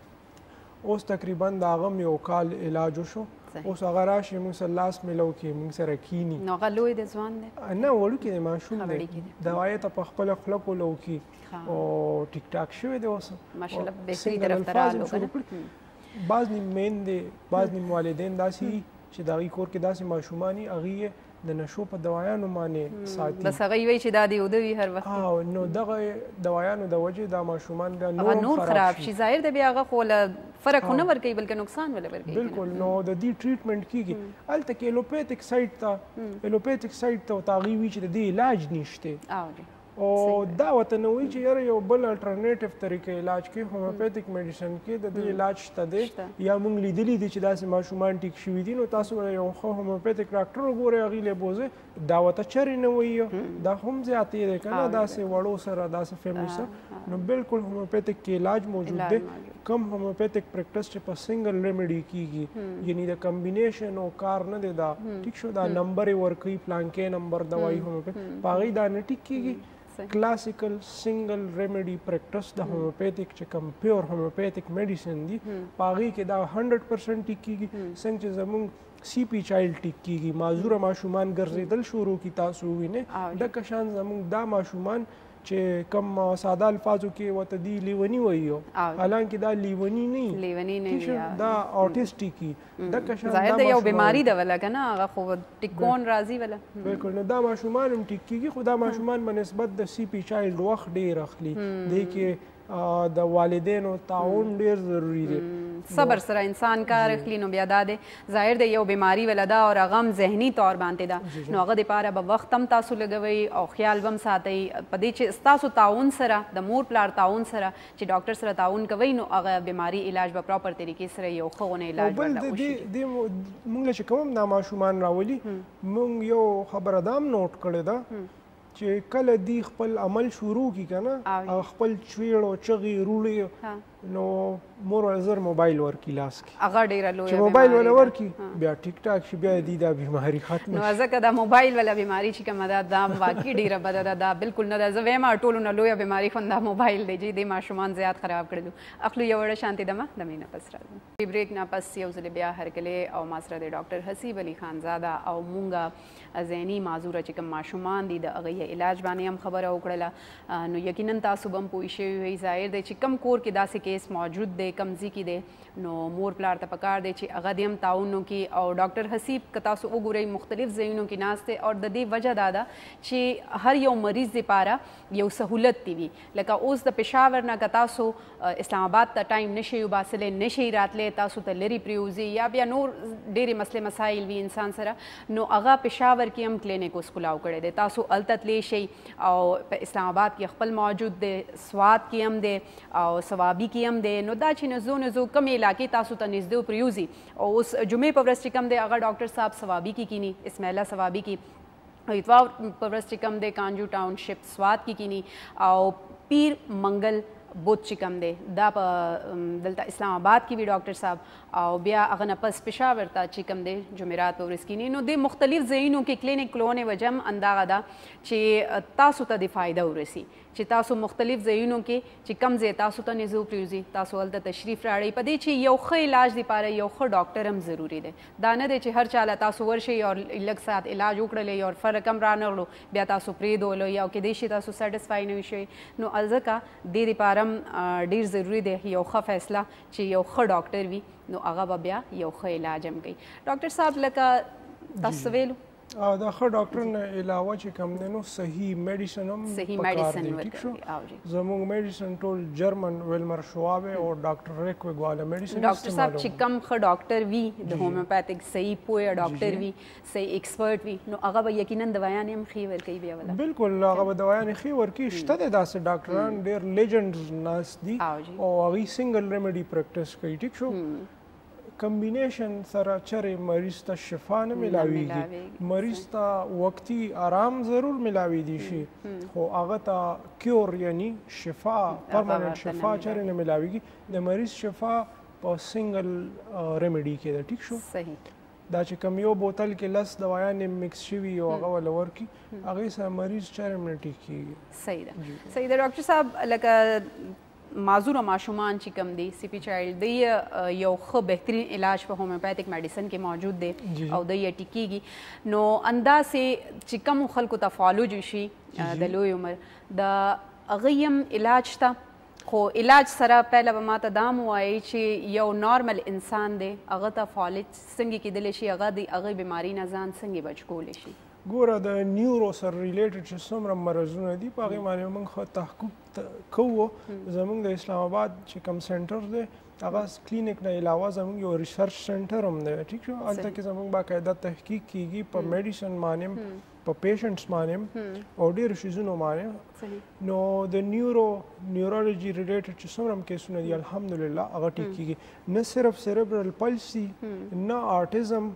اوس تقریبا د هغه م یو کال علاج وشو. اوس هغه راشي موږ سره لاس میلو کې موږ سره کیني. نو هغه لوی دی ځوان دی؟ نه وړوکی دی ماشوم دی، دوايي ته په خپله خوله کولو کې او ټیک ټاک شوی دی. اوس ماشاءالله بهتري طرف ته راغلو که نه. بعض نیم میندې بعض نیم والدین داسې چې د هغې کور کې داسې ماشومان وي هغې یې د نشو په دوايانو باندې ساتي، بس هغه یې وایي چې دا د اوده وي هر وخت. نو دغه دوايانو د وجې دا ماشومان بیا نور خراب شي. ظاهر دی بیا هغه خو له فرق خو نه ورکوي بلکې نقصان ولې ورکوي. بالکل. نو د دې ټریټمنټ کېږي هلته کې ایلوپیتھک سایډ ته ایلوپیتھک سایډ ته ورته هغې وي چې د دې علاج نشته، او دا ورته نه وایي چې یاره یو بل الټرنیټیو طریقې علاج کې هومیوپیتھک میډیسن کې د دې علاج شته دی، یا موږ لیدلي دي چې داسې ماشومان ټیک شوي دي. نو تاسو یو ښه هومیوپیتھک ډاکټر وګورئ، هغې له بوزئ، دا ورته چرې نه وایي، دا هم زیاتې دی که نه، داسې وړو سره داسې فیملي سره. نو بالکل هومیوپیتھک کې علاج موجود دی. کم هومیوپیتھک پریکټس چې په سنګل ریمیډي کېږي، یعنی د کمبینیشن او کار نه دی دا، ټیک شو، دا نمبر یې ورکوي پلانکې نمبر دوايي هومیوپیتھ، په هغې دا نه ټیک کېږي. کلاسیکل سنگل ریمیډي پریکټس د هومیوپیتھک چې کوم پیور هومیوپیتھک میډیسن دي په هغې کې دا هنډرډ پرسنټ ټیک کېږي. څنګه چې زموږ سی پی چایلډ ټیک کېږي، معذوره ماشومان ګرځېدل شروع کي، تاسو ووینئ دغه شان زموږ دا ماشومان چې کم ساده الفاظو کې ورته دي لیوني وایي، حالانکې دا لیوني نه وي، دا اوټیسټیک وي. دغه شان ظاهر دی یو بیماري ده وله که نه، هغه خو ټیکون راځي وله. بالکل. نو دا ماشومان هم ټیک کېږي، خو دا ماشومان په نسبت د سی پی چایلډ وخت ډېر اخلي. دې کې د والدینو تعاون ډېر ضروري دی. صبر سره انسان کار اخلي نو بیا دا دی ظاهر دی یو بیماری ولا ده او هغه هم ذهني طور باندې ده. نو هغه دپاره به وخت هم تاسو لګوئ او خیال به هم ساتئ په دې چې ستاسو تعاون سره د مور پلار تعاون سره چې ډاکټر سره تعاون کوئ نو هغه بیماری علاج به پراپر طریقې سره یو ښه غونه علاج ورته وشي. موږ چې کوم دا ماشومان راولي، موږ یو خبره دا هم نوټ کړې ده چې کله دی خپل عمل شروع کی که نه، خپل چویړ او چغې روړې نو مور ول زر موبایل ورکی لاس کې هغه ډیره لوی چې موبایل ول ورکی بیا ټیک ټاک شي بیا دې دا بیماری ختم نو ځکه دا موبایل ولا بیماری چې کومه ده دا واقعي ډیره بده ده دا بالکل نه ده زه وایم ټولو نه لویه بیماري خو دا موبایل دی چې د ماشومان زیات خراب کړلو اخلو یو وړه شانتي دمه د مینه پس راځو بریک نه پس یو ځل بیا هرکله او ما سره د ډاکټر حسیب علي خانزاده او مونږه ذهني معذوره چې کوم ماشومان دي د هغه علاج باندې هم خبره وکړله نو یقینا تاسو هم پوه شوي وئ ظاهر دی چې کم کور کې داسې کیس موجود دی کمزي کې دی نو مور پلار ته پکار دی چې هغه دې هم تعاون وکړي او ډاکټر حسیب که تاسو وګورئ مختلف ځایونو کې ناست دی او د دې وجه دا ده چې هر یو مریض دپاره یو سهولت دی وي لکه اوس د پېښور نه که تاسو اسلام آباد ته ټایم نشئ وباسلی نشئ راتلی تاسو ته لرې پرېوځي یا بیا نور ډېرې مسلې مسایل وي انسان سره نو هغه پېښور کې هم کلینیک اوس کلاو کړی دی تاسو هلته تللی شئ او په اسلام آباد کې خپل موجود دی سوات کې هم دی او ثوابي کې هم دی نو دا چې نزو نزو کم علاقې تاسو ته نږدې پرېوځي او اوس جمعې په ورځ چې کوم دی هغه ډاکټر صاحب ثوابي کې کینی اسماعیله ثوابي کې اتوار په ورځ چې کوم دی کانجو ټاؤنشپ سوات کې کینی او پیر منګل بوت چې کوم دی دا په دلته اسلام آباد کې وي ډاکټر صاحب او بیا هغه نه پس پېښور ته چې کوم دی جمعرات په ورځ کینی نو د مختلف ځایونو کې کلینیک کلونې وجه هم همدغه ده چې تاسو ته د فایده ورسي چې تاسو مختلف ځایونو کې چې کم ځای تاسو ته نږدې پرېوځي تاسو هلته تشریف راوړئ په دې چې یو ښه علاج دپاره یو ښه ډاکټر هم ضروري دی دا نه دی چې هر چاله تاسو ورشئ او لږ ساعت علاج وکړلی او فرق هم رانغلو بیا تاسو پرېږدولو یا کیدای شي تاسو سیټسفای نه شئ نو ځکه دې دپاره هم ډېر ضروري دی یو ښه فیصله چې یو ښه ډاکټر وي نو هغه به بیا یو ښه علاج هم کوي ډاکټر صاحب لکه تاسو ویلو او د ښه ډاکټر نه علاوه چې کوم دی نو صحیح میډیسن هم صحیح پکار میډیسن دی ورکوي ټیک شو او جی زموږ میډیسن ټول جرمن ویلمر شواب او ډاکټر ریکویګ والا میډیسن ډاکټر صاحب چې کم ښه ډاکټر وي د هومیوپیتھک صحیح پوهه ډاکټر وي صحیح ایکسپرټ وي نو هغه به یقینا دوايانې هم ښې ورکوي بیا ولا بالکل هغه به دوايانې ښې ورکوي شته دی داسې ډاکټران ډېر لیجنډز ناست دي او هغوی سنګل ریمیډي پریکټس کوي ټیک شو کمبینیشن سره چرې مریض ته شفا نه ملاویږي مریض ته وقتي آرام ضرور ملاویدی شي خو هغه ته کیور یعنی شفا پرماننت شفا چرې نه ملاویږي د مریض شفا په سنګل ریمیډي کې ده ټیک شو صحیح دا چې کوم یو بوتل کې لس دوايانې میکس شوي او هغه ولا ورکي هغې سره مریض چرې نه ټیک کېږي صحیح ده صحیح ده ډاکټر صاحب لکه معذوره ماشومان چې کوم دی سی پی چایلډ دی یو ښه بهترین علاج په هومیوپیتھک میډیسن کې موجود دی او دی یې ټیکیږي نو انداسې چې کوم خلکو ته فالوج شي د لوی عمر د هغوی هم علاج شته خو علاج سره پهله به ماته دا هم ووایي چې یو نارمل انسان دی هغه ته فالج څنګه کیدلی شي هغه د هغې بیماري نه ځان څنګه بچ کولی شي ګوره د نیورو سره ریلیټډ چې څومره مرضونه دي په هغې باندې موږ ښه تحقیق کوو زموږ د اسلام آباد چې کوم سنټر دی هغه کلینیک نه علاوه زموږ یو ریسرچ سنټر هم دی ټیک شو هلته کې زموږ باقاعده تحقیق کیږي په میډیسن باندې په پیشنټس باندې او ډېرو شیزونو باندې نو د نیورو نیورولوژي ریلیټډ چې څومره هم کیسونه دي الحمدلله هغه ټیک کیږي نه صرف سیریبرل پلسي نه آټیزم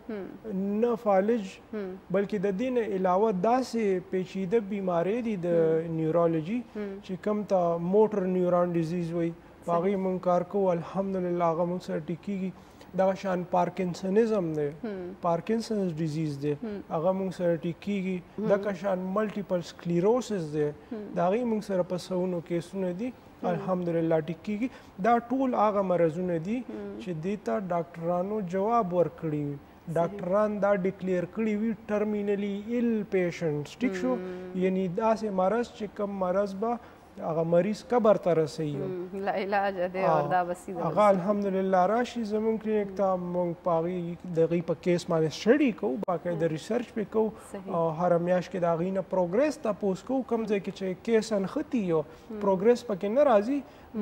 نه فالج بلکې د دې نه علاوه داسې پیچیده بیماری دي د نیورولوژي چې کوم ته موټر نیورون ډیزیز وایي په هغې موږ کار کوو الحمدلله هغه موږ سره ټیک کیږي دغه شان پارکنسنزم دی پارکنسنز ډیزیز دی هغه موږ سره ټیک کیږي دغه شان ملټیپل سکلیروسس دی د هغې موږ سره په سوونو کیسونه دي الحمدلله ټیک کیږي دا ټول هغه مرضونه دي چې دې ته ډاکټرانو جواب ورکړي وي ډاکټران دا ډیکلیر کړي وي ټرمینلی ایل پیشنټس ټیک شو یعنی داسې مرض چې کوم مرض به هغه مریض قبر ته رسوي لا علاج دی او دا بسي هغه الحمدلله راشي زموږ کلینیک ته موږ په هغې د هغوی په کیس باندې سټډي کوو باقاعده ریسرچ پې کوو او هره میاشت کې د هغوی نه پروګرس تپوس کوو کوم ځای کې چې کیس انښتي یو پروګرس پکې نه راځي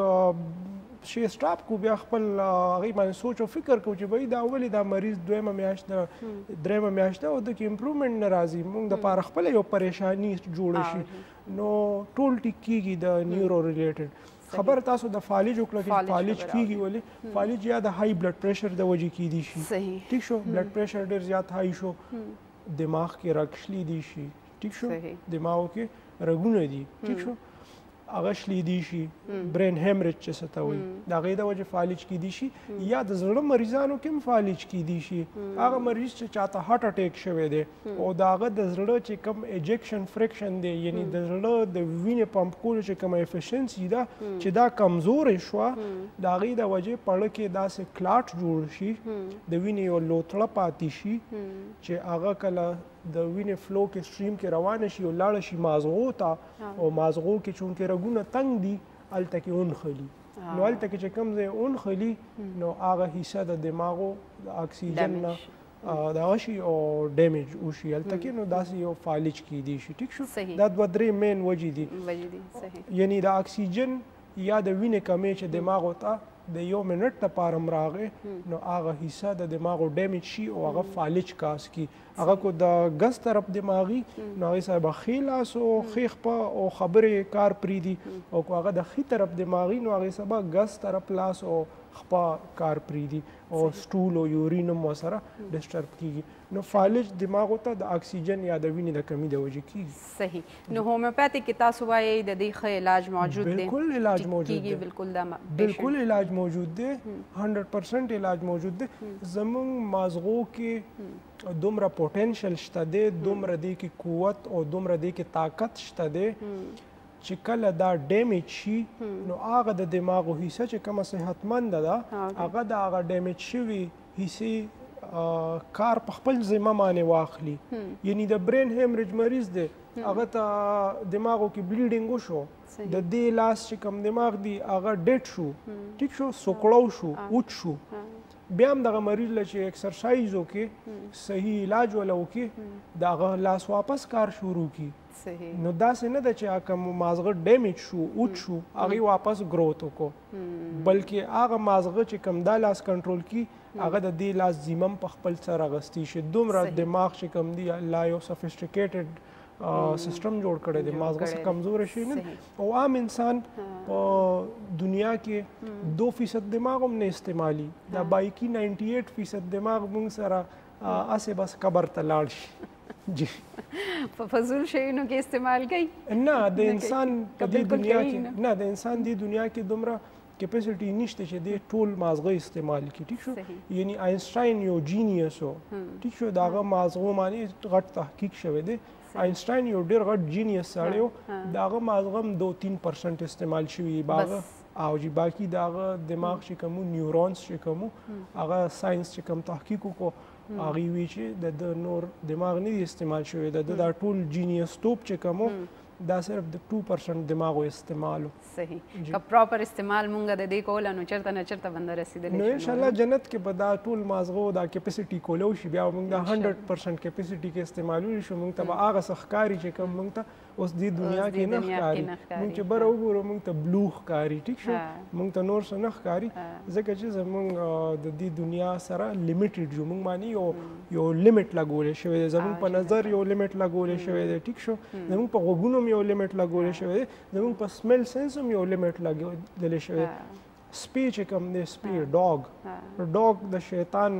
موږ شی سټاپ کو بیا خپل هغې باندې سوچ او فکر کوو چې بهی دا ولې دا مریض دویمه میاشت ده درېیمه میاشت ده او د کې امپرومنټ نه راځي موږ دپاره خپله یو پریشاني جوړه شي نو ټول ټیک کیږي د نیورو ریلیټډ خبر تاسو د فالج وکړه چې فالج کیږي ولې فالج یا د های بلډ پریشر د وجې کیدی شي ټیک شو بلډ پریشر ډېر زیات های شو دماغ کې رګ شلیدي شي ټیک شو دماغو کې رګونه دي ټیک شو هغه شلیدي شي برین هیمریج چې څه ته وایي د هغې د وجې فالج کیدی شي یا د زړه مریضانو کې هم فالج کیدی شي هغه مریض چې چاته هارټ اټیک شوی دی او د هغه د زړه چې کوم ایجکشن فریکشن دی یعنی د زړه د وینې پمپ کولو چې کومه ایفیشنسي ده چې دا کمزورې شوه د هغې د وجې پړه کې داسې کلاټ جوړ شي د وینې یو لوتړه پاتې شي چې هغه کله د وینې فلو کې سټریم کې روانه شي او لاړه شي مازغو ته او مازغو کې چونکې رګونه تنګ دي هلته کې اونخلي نو هلته کې چې کوم ځای اونخلي نو هغه حصه د دماغو د اکسیجن نه دغه شي او ډیمیج وشي هلته کې نو داسې یو فالج کیدی شي ټیک شو دا دوه درې مین وجې دي یعنی د اکسیجن یا د وینې کمی چې دماغو ته د یو منټ لپاره هم راغی نو هغه حصه د دماغو ډیمیج شي او هغه فالج کاس کی هغه کو د ګس طرف دماغي نو هغې سره به ښي لاس او ښي خپه او خبرې کار پرېږدي او که هغه د ښي طرف دماغي نو هغې سره به ګس طرف لاس او خپه کار پرېږدي او سټول او یورین هم ورسره ډسټرب کېږي نو فالج دماغو ته د اکسیجن یا د وینې د کمی د وجې کېږي صحیح نو هومیوپیتھک کې تاسو وایئ د دې ښه علاج موجود دی بالکل علاج موجود دی بالکل دا بالکل علاج موجود دی هنډرډ پرسنټ علاج موجود دی زموږ مازغو کې دومره پوټینشل شته دی دومره دی کې قوت او دومره دی کې طاقت شته دی چې کله دا ډیمیج شي نو هغه د دماغو حصه چې کومه صحتمنده ده هغه د هغه ډیمیج شوي حصې کار په خپل ذمه باندې واخلي یعنی د برین هیمریج مریض دی هغه ته دماغو کې بلیډینګ وشو د دې لاس چې کوم دماغ دی هغه ډیټ شو ټیک شو سوکړو شو اوچ شو بیا هم دغه مریض له چې ایکسرسایز وکړي صحیح علاج وله وکړي د هغه لاس واپس کار شروع کړي نو داسې نه ده چې کوم مازغه ډیمیج شو اوچ شو هغې واپس گروت وکړو بلکې هغه مازغه چې کوم دا لاس کنټرول کړي هغه د دې لاس ذمه په خپل سر اغستی شي دومره دماغ چې کوم دی الله یو سفسټیکیټډ سیستم جوړ کړی دی مازغه څخه کمزور شي نه او عام انسان په دنیا کې دو فیصد دماغ هم نه استعمالي دا باقي نائنټي ایټ فیصد دماغ موږ سره اسې بس قبر ته لاړ شي جی په فضول شیونو کې استعمال کوي نه د انسان په دې دنیا کې نه د انسان دې دنیا کې دومره کیپیسټي نشته چې دې ټول مازغه استعمال کړي ټیک شو یعنی آینسټاین یو جینیس و ټیک شو د هغه مازغو باندې غټ تحقیق شوی دی آینسټاین یو ډېر غټ جینیس سړی و د هغه مازغه هم دو تین پرسنټ استعمال شوي باغه او جی باقي د هغه دماغ چې کوم نیورونز چې کوم هغه ساينس چې کوم تحقیق وکړو هغه وی چې د نور دماغ نه استعمال شوی د دا ټول جینیس توپ چې کوم دا صرف د ټو پرسنټ دماغو استعمالو صحیح که پراپر استعمال مونږ د دې کول نو چرته نه چرته بند رسیدلی نو ان شاء الله جنت کې به دا ټول مازغو دا کیپیسټي کولو شي بیا مونږ دا هنډرډ پرسنټ کیپیسټي کې استعمالول شو مونږ ته به هغه ښکاري چې کوم مونږ ته اوس دې دنیا کې نه ښکاري مونږ چې بره وګورو مونږ ته بلو ښکاري ټیک شو مونږ ته نور څه نه ښکاري ځکه چې زمونږ د دې دنیا سره لیمیټډ جو مونږ باندې یو یو لیمیټ لګولی شوی دی زمونږ په نظر یو لیمیټ لګولی شوی دی ټیک شو زمونږ په غوږونو یو لیمیټ لګولی شوی دی زمونږ په سمیل سینس هم یو لیمیټ لګولی شوی دی سپی چې کوم دی سپی ډاګ ډاګ د شیطان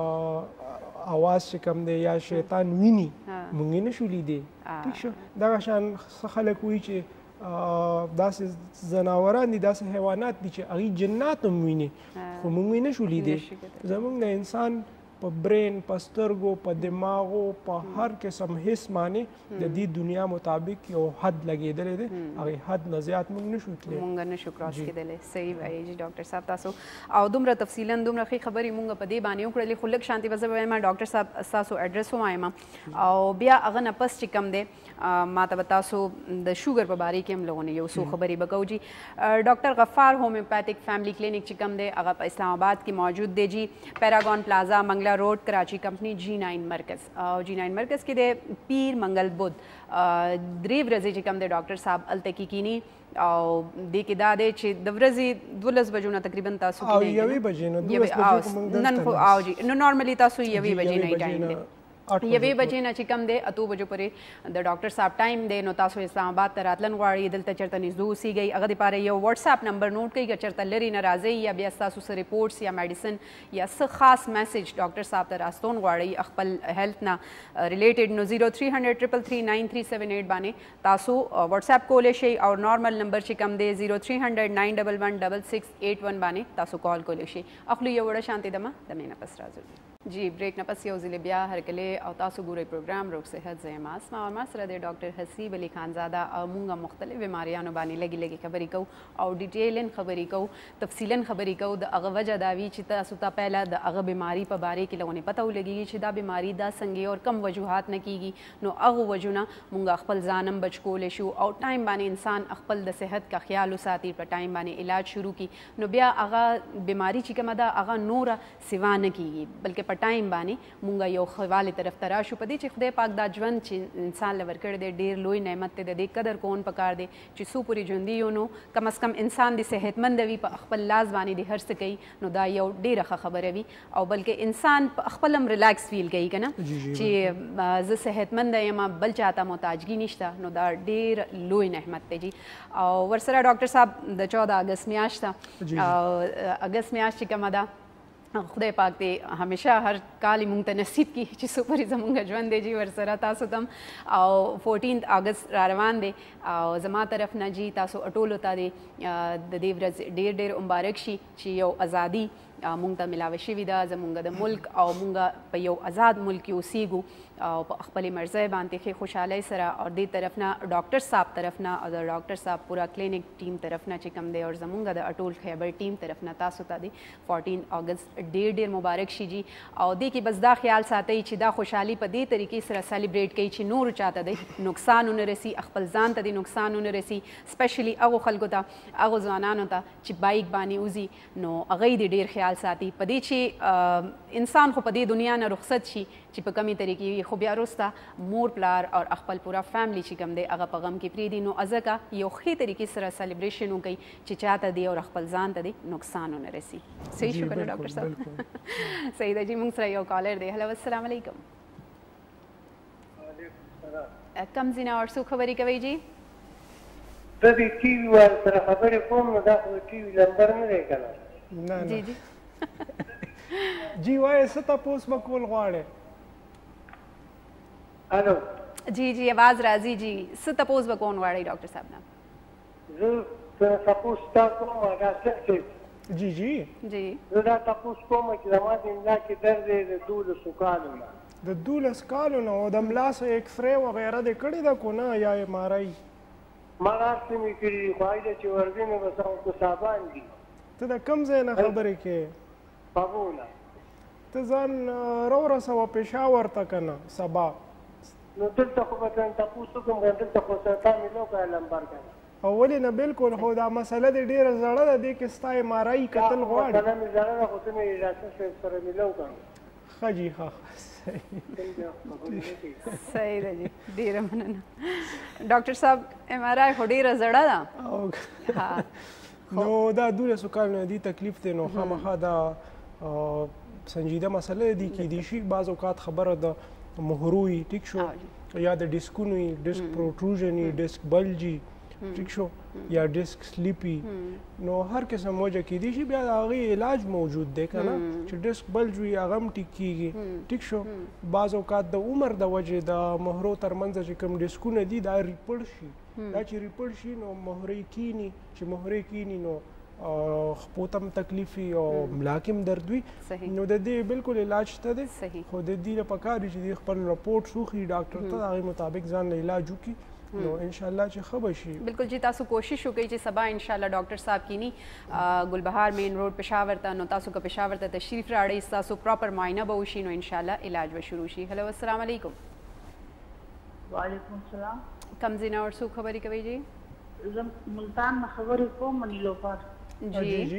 اواز چې کوم دی یا شیطان ویني مونږ یې نشو لیدی ټیک شو دغه شان څه خلک وایي چې داسې ځناوران دي داسې حیوانات دي چې هغوی جنات هم ویني خو مونږ یې نشو لیدی زمونږ د انسان په برین په سترګو په دماغو په هر قسم حس باندې د دې دنیا مطابق یو حد لګېدلی دی هغې حد نه زیات موږ نشو تللی مونږ نشو کراس کېدلی صحیح وایي جي ډاکټر صاحب تاسو او دومره تفصیلا دومره ښې خبرې مونږ په دې باندې وکړلې خو لږ شانتي به زه به وایم ډاکټر صاحب ستاسو اډرس ووایم او بیا هغه نه پس چې کوم دی ما ته به تاسو د شوګر په باره کې هم لغونې یو څو خبرې به کوو جي ډاکټر غفار هومیوپیتھک فیملی کلینک چې کوم دی هغه په اسلام آباد کې موجود دی جي پیراګون پلازا منګلا روډ کراچی کمپنی جی ناین مرکز او جی ناین مرکز کې د پیر منګل بود درې ورځې چې کوم دی ډاکټر صاحب هلته کې کینی او دې کې دا دی چې د ورځې دولس بجو نه تقریبا تاسو او یوې بجې نه دولس بجو نن خو او جي نو نارملي تاسو یوې بجې نه ټایم دی یوې بجې نه چې کم دی اتو بجو پورې د ډاکټر صاحب ټایم دی نو تاسو اسلام آباد ته راتلن غواړئ دلته چېرته نږدې اوسېږئ هغه دپاره یو وټساپ نمبر نوټ کړئ که چېرته لرې نه راځئ یا بیا ستاسو څه ریپورټس یا میډیسن یا څه خاص میسج ډاکټر صاحب ته راستون غواړئ خپل هیلث نه ریلیټډ نو زیرو تھری هنډرډ ټریپل تھری ناین تھری سیون ایټ باندې تاسو وټساپ کولی شئ او نارمل نمبر چې کم دی زیرو تھری هنډرډ ناین ډبل ون ډبل سکس ایټ ون باندې تاسو کال کولی شئ اخلو یو وړه شانتې دمه د مې نه پس راځو جی بریک نه پس یو ځلې بیا هرکلې او تاسو ګورئ پروګرام روغ صحت زه یم اسما او ما سره د ډاکټر حسیب علي خانزاده او مونږ مختلف بیماریانو باندې لګي لګي خبرې کوو او ډیټیلن خبرې کوو تفصیلا خبرې کوو د هغه وجه دا وي چې تاسو ته پهله د هغه بیماري په باره کې لغونې پته ولګېږي چې دا بیماري دا څنګه او کم وجوهات نه کیږي نو هغه وجونه مونږ خپل ځانم بچ کولی شو او ټایم باندې انسان خپل د صحت کا خیال وساتي په ټایم باندې علاج شروع کی نو بیا هغه بیماري چې کومه ده هغه نوره سوا نه کیږي بلکې په ټایم باندې مونږ یو ښه طرف ته راشو په دې چې خدای پاک دا ژوند چې انسان له ورکړی دی ډېر لوی نعمت دی د دې قدر کول پکار دی چې څو پورې ژوندي یو نو کم از کم انسان د صحتمند وي په خپل لاس باندې د هر څه کوي نو دا یو ډېره ښه خبره وي او بلکې انسان په خپل هم ریلیکس فیل کوي که نه چې زه صحتمند یم بل چاته محتاجګي نشته نو دا ډېر لوی نعمت دی جي او ورسره ډاکټر صاحب د چوده اګست میاشت ده او اګست میاشت چې کومه ده خدای پاک دې همیشه هر کال یې مونږ ته نصیب کړي چې څو پورې زمونږ ژوند دی جي ورسره تاسو ته هم او فورټینت اګست را روان دی او زما طرف نه جي تاسو ټولو ته دی د دې ورځ ډېر ډېر مبارک شي چې یو ازادي مونږ ته ملاوه شوې ده زمونږ د ملک او مونږ په یو آزاد ملک کې اوسېږو او په خپلې مرضۍ باندې ښې خوشحالۍ سره او دې طرف نه ډاکټر صاحب طرف نه او د ډاکټر صاحب پوره کلینک ټیم طرف نه چې کوم دی او زمونږ د اټول خیبر ټیم طرف نه تاسو ته دی فورټین اګست ډېر ډېر مبارک شي جي او دې کې بس دا خیال ساتئ چې دا خوشحالي په دې طریقې سره سیلیبریټ کوي چې نورو چاته دی نقصان ونه رسي خپل ځان ته دی نقصان ونه رسي سپیشلی هغو خلکو ته هغو ځوانانو ته چې بایک باندې وځي نو هغه یې د ډېر خیال ساتي په دې چې انسان خو په دې دنیا نه رخصت شي چې په کمې طریقې خو بیا وروسته مور پلار او خپل پوره فیملی چې کوم دی هغه په غم کې پرېږدي نو ځکه یو ښې طریقې سره سیلیبریشن وکړي چې چاته دی او خپل ځان ته دی نقصان ونه رسي صحیح شو که نه ډاکټر صاحب صحیح ده جي موږ سره یو کالر دی هلو السلام علیکم کم ځینه او څوک خبرې کوئ جي زه د ټي وي وال سره خبرې کوم نو دا خو د ټي وي نمبر نه دی که نه جی جی جی وایه څه تپوس به کول غواړې الو جی جی आवाज راځي جی څه تپوس به کول غواړئ ډاکټر صاحب نه زه تپوس تا کوم ډاکټر صاحب جی جی جی زه دا تپوس کوم چې زما د املا کې درد دی د دولسو کالو نه د دولس کالو نه او د ملا څه ایکسرې وغیره دې کړې ده کو نه یا ایم آر آی ما هر څه مې کړي دي خو هلته چې ورځې نو بس هغه کوسابان دي ته د کوم ځای نه خبرې کوې پابونه ته ځان راورسوه پېښور ته که نه سبا نو دلته خو به ځان تپوس وکړم که دلته خو تا مې نو کړی لمبر که او ولې نه بلکل خو دا مسله دې ډېره زړه ده دې کې ستا ایم آر آی کتل غواړي مسله مې زړه ده خو ته مې ډاکټر صاحب سره ملو کړم ښه جي ښه صحیح ده جي ډېره مننه ډاکټر صاحب ایم آر آی خو ډېره زړه ده نو دا دولسو کالو نه دي تکلیف دی نو خامخا دا سنجیده مسله دی کیدای شي بعض اوقات خبره د مهرو وي ټیک شو یا د ډیسکونو وي ډیسک پروټروژن وي ډیسک بلجي ټیک شو یا ډیسک سلیپي نو هر قسم وجه کیدای شي بیا د هغې علاج موجود دی که نه چې ډیسک بلج وي هغه هم ټیک کیږي ټیک شو بعض اوقات د عمر د وجې د مهرو ترمنځ چې کوم ډیسکونه دي دا ریپړ شي دا چې ریپړ شي نو مهرې کینی چې مهرې کینی نو خپو ته هم تکلیف وي او ملا کې هم درد وي نو د دې بالکل علاج شته دی خو د دې نه پکار دي چې خپل رپورټ وښیي ډاکټر ته د هغې مطابق ځان له علاج وکړي نو انشاءالله چې ښه به شي بالکل جی تاسو کوشش وکړئ چې سبا انشاءالله ډاکټر صاحب کینی ګلبهار مین روډ پېښور ته نو تاسو که پېښور ته تشریف راوړئ ستاسو پراپر معاینه به وشي نو انشاءالله علاج به شروع شي هلو السلام علیکم وعلیکم السلام کم ځینه اور څوک خبرې کوئ جی زه ملتان نه خبرې کوم نیلوفر جی جی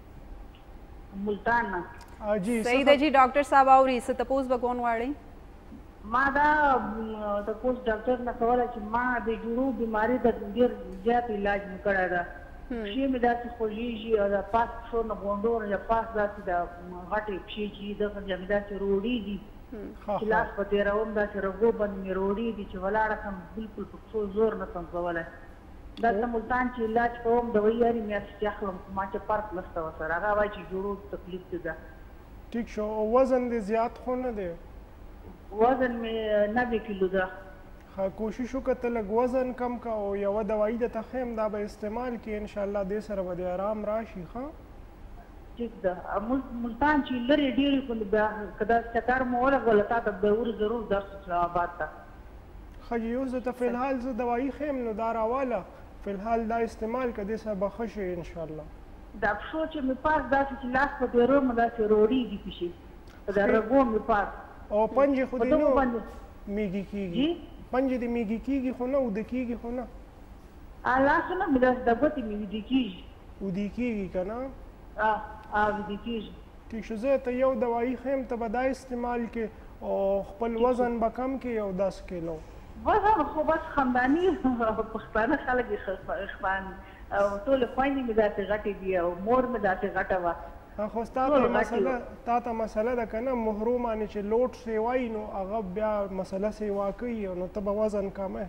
ملتان نه جی صحیح ده جی ډاکټر صاحب اوري څه تپوس به کون غواړئ ما دا تپوس ډاکټر نه کوله چې ما د جوړو بیماري د ډېر زیات علاج مې کړی ده پښې مې داسې خوږېږي او د پاس پښو نه غونډو نه د پاس داسې د غټې پښې چې دغه مې داسې روړېږي چې لاس په تېروم داسې رګو باندې مې روړېږي چې ولاړه سم بلکل په پښو زور نه سم کولی دلته ملتان چې علاج کوم دوایي هرې میاشتې چې اخلم خو ما چې فرق نشته ورسره هغه وایي چې جوړو تکلیف دې ده ټیک شو وزن دې زیات خو نه دی وزن مې نوي کیلو ده ښه کوشش وکړه ته لږ وزن کم که او یوه دوايي درته ښیم دا به استعمال کړي انشاءالله دې سره به دې آرام راشي ښه ټیک ده ملتان چې لرې ډېرې خو بیا که داسې چکر مو ولګوله تا ته به ور ضرور درس اسلام آباد ته ښه جي اوس درته فلحال زه دوايي ښیم نو دا راواله فلحال دا استعمال که دې سره به ښه شي انشاءالله دا پښو چې مې پاس داسې چې لاس په تېروم داسې روړېږي پشي په دا رګو مې پاس او پنجې خو دې نه میږي کېږي پنجې دې میږي کېږي خو نه اوده کېږي خو نه لاسونه مې داسې د ګوتې مې ویده کېږي ودې کېږي که نه ویده کېږي ټیک شو زه ته یو دوايي ښیم ته به دا استعمال کې او خپل وزن به کم کې یو دس کیلو وزن خو بس خانداني پښتانه خلک یې خپان او ټولې خویندې مې داسې غټې دي او مور مې داسې غټه وه خو ستا ته مسله تا ته مسله ده که نه مهرو باندې چې لوټ سیوایي نو هغه بیا مسله سیوا کوي نو ته به وزن کمی